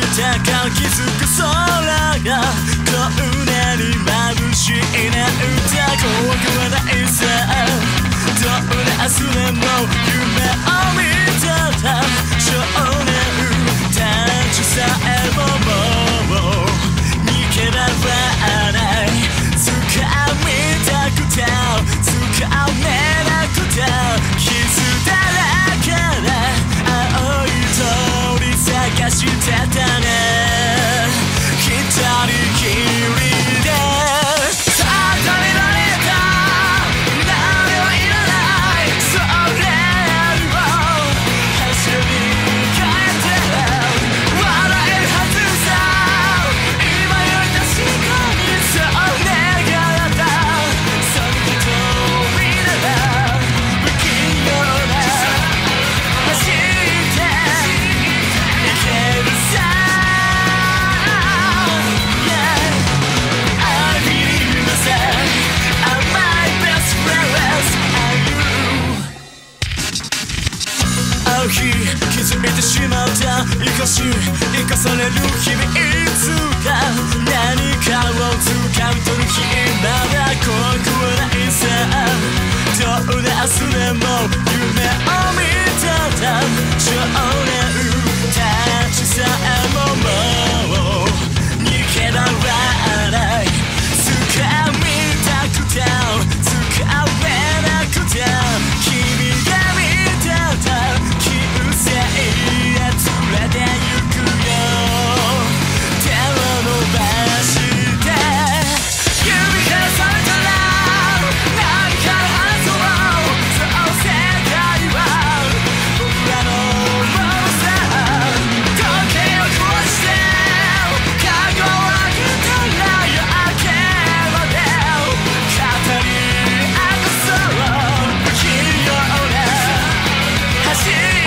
たか気づく空がこんなに眩しいなんて怖くはないさどんな明日でも夢を見たら少年たちさえももう逃げられない掴みたくて掴めなくて傷だらけで青い通り探してたね一人きりでさあ誰々だ何はいらないそれを走り変えて笑えるはずさ今より確かにそう願ったその瞳なら不器用な走っていけるさ気づいてしまった生かされる日々いつか何かを掴み取る日まだ怖くはないさどんな明日でも夢を見たら少年たちさえももう逃げられない掴みたくて掴めなくて君が見たらせいへ連れて行くよ手を伸ばして指からされたら何から話そうそう世界は僕らのものさ時計を壊して過去を開けたら夜明けまで語り明かそう不器用な走り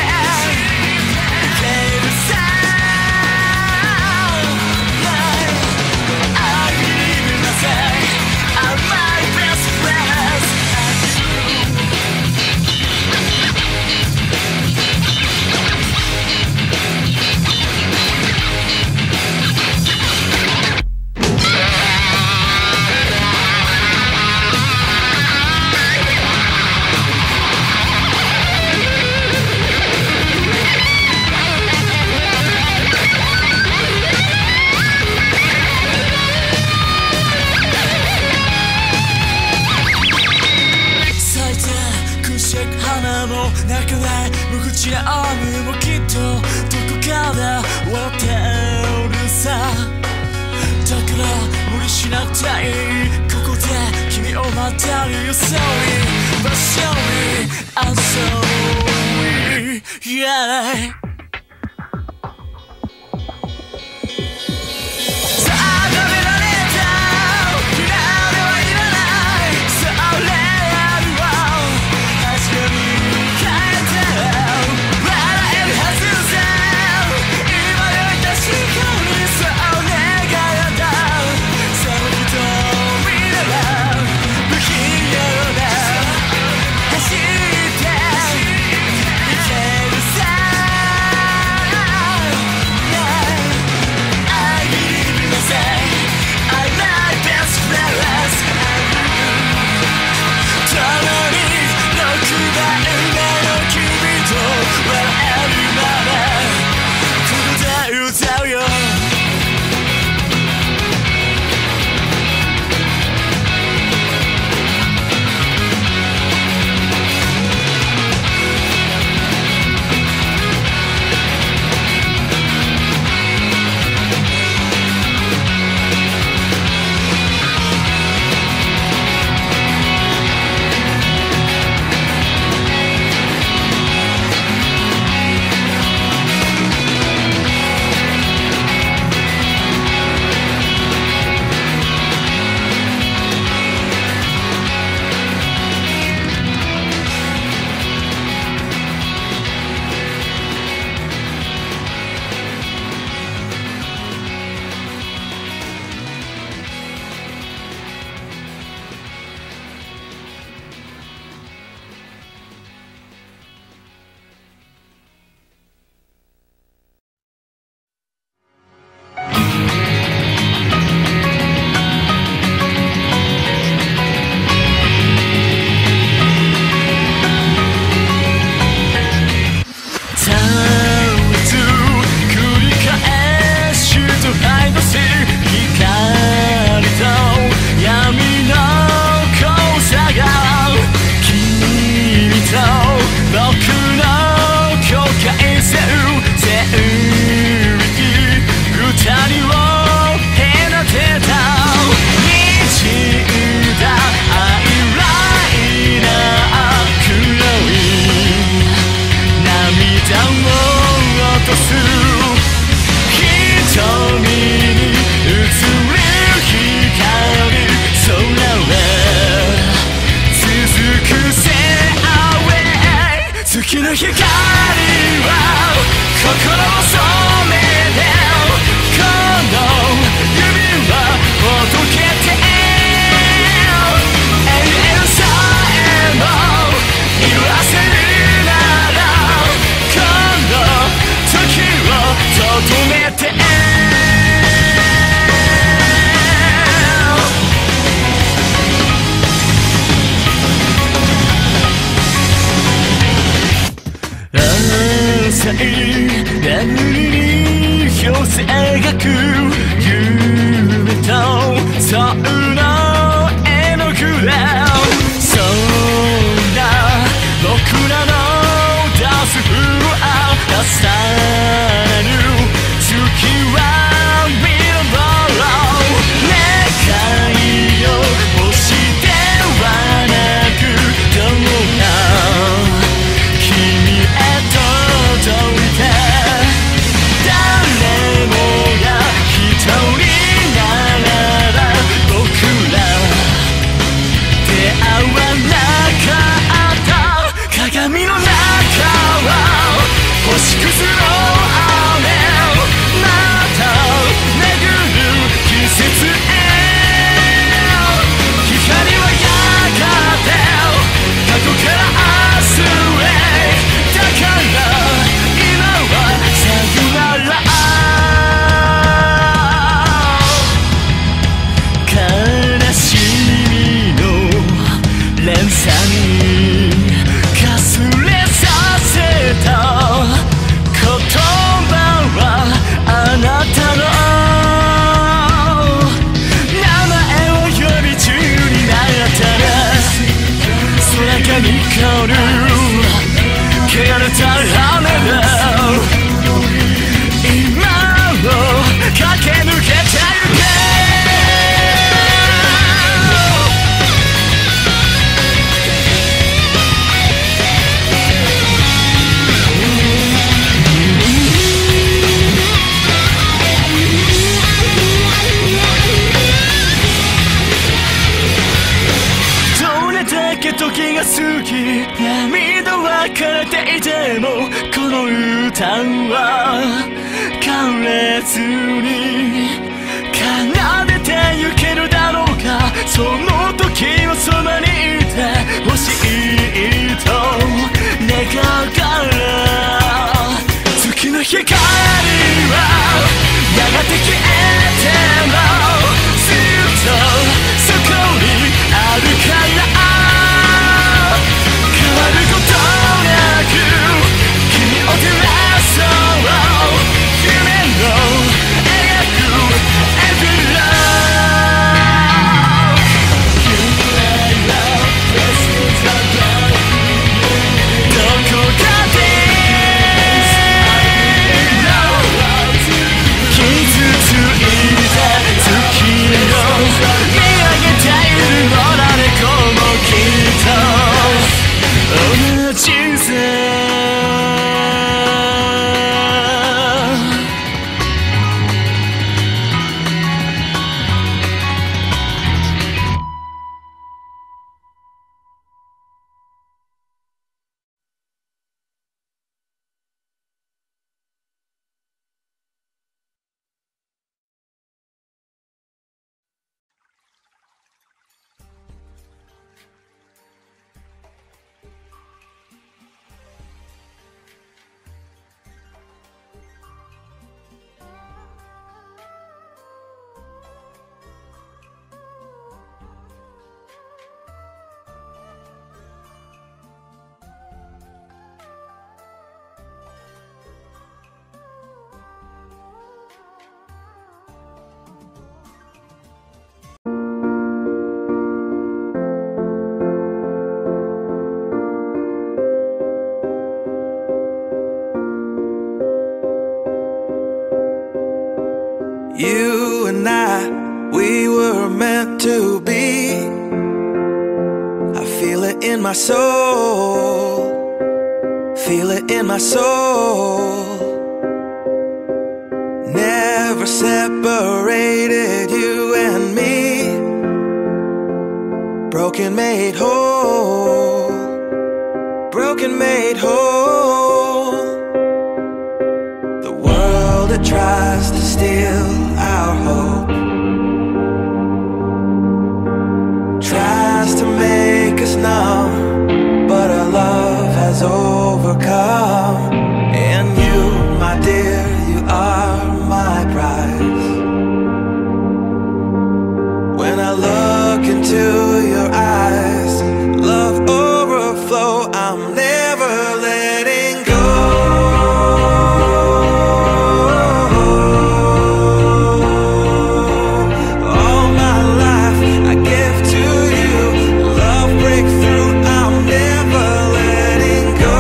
花の中で無口な雨もきっとどこかで笑ってるさだから無理しなくていいここで君を待ってるよ Sorry but sorry I'm sorry yeah走っていけるさ光は心を染めてこの指はほどけて永遠さえも言わせるならこの時をとどめて最ダブルに表せ描く夢とその絵の具だそんな僕らの出す不安重なる月はビルボロ願いを押してはなくどうか君へと誰もが一人なら僕ら出会わなかった鏡の中は星屑の雨また巡る季節へ光はやがて過去から明日へだから今はさよなら悲しみの連鎖にかすれさせた言葉はあなたの名前を呼び中になったら空がに凍る汚れた雨だ今を駆け抜けてゆけどれだけ時が過ぎ涙は枯れていてもこの歌は枯れずに奏でてゆけるだろうかその時をそばにいてほしいと願うから月の光はやがて消えてもずっとそこにあるから変わることなく君を照らそう夢の描く Every love You light up Christmas above どこかで傷ついた月を見上げている野良猫もきっと同じさ You and I, we were meant to be. I feel it in my soul, feel it in my soul. Never separated, you and me. Broken made whole, broken broken made whole. The world that tries to steal our hope tries to make us numb, but our love has overcome. And you, my dear, you are my prize. When I look into your eyes, love overflow, I'm never letting go. All my life I give to you, love breakthrough, I'm never letting go.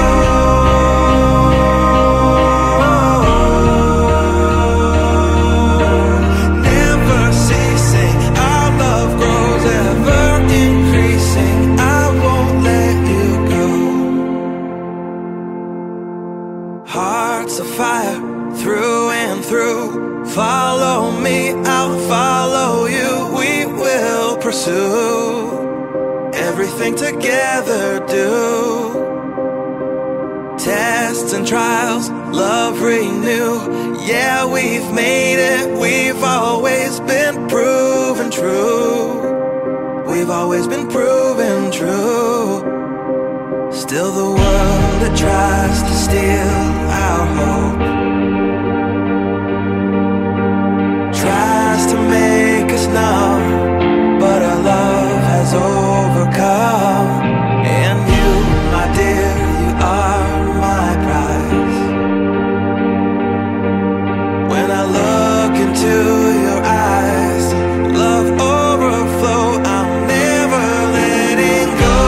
Never ceasing, our love grows, ever increasing, I won't let you go. Hearts of fire, through and through, follow me, I'll follow you, we will pursue everything together, do tests and trials, love renew. Yeah, we've made it, we've always been proven true. We've always been proven true. Still the world that tries to steal our hope tries to make us numb, but our love has overcome. And you, my dear, you are my prize. When I look into your eyes, love overflow, I'm never letting go.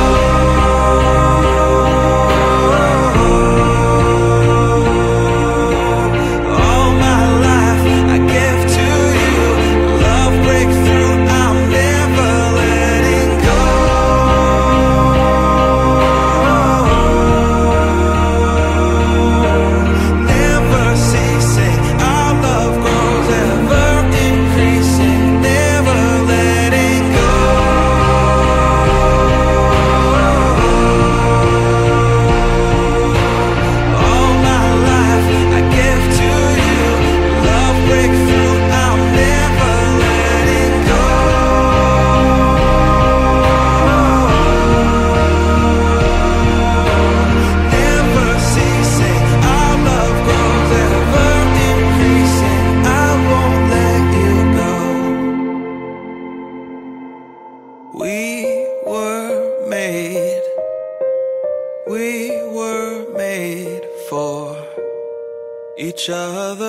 All my life I give to you, love breakthrough, I'm never letting go. Never ceasing, our love grows, ever increasing, never letting go. All my life I give to you, love breakthrough, I'm never letting go. Never ceasing, our love grows, ever increasing, I won't let you go. We were made for each other.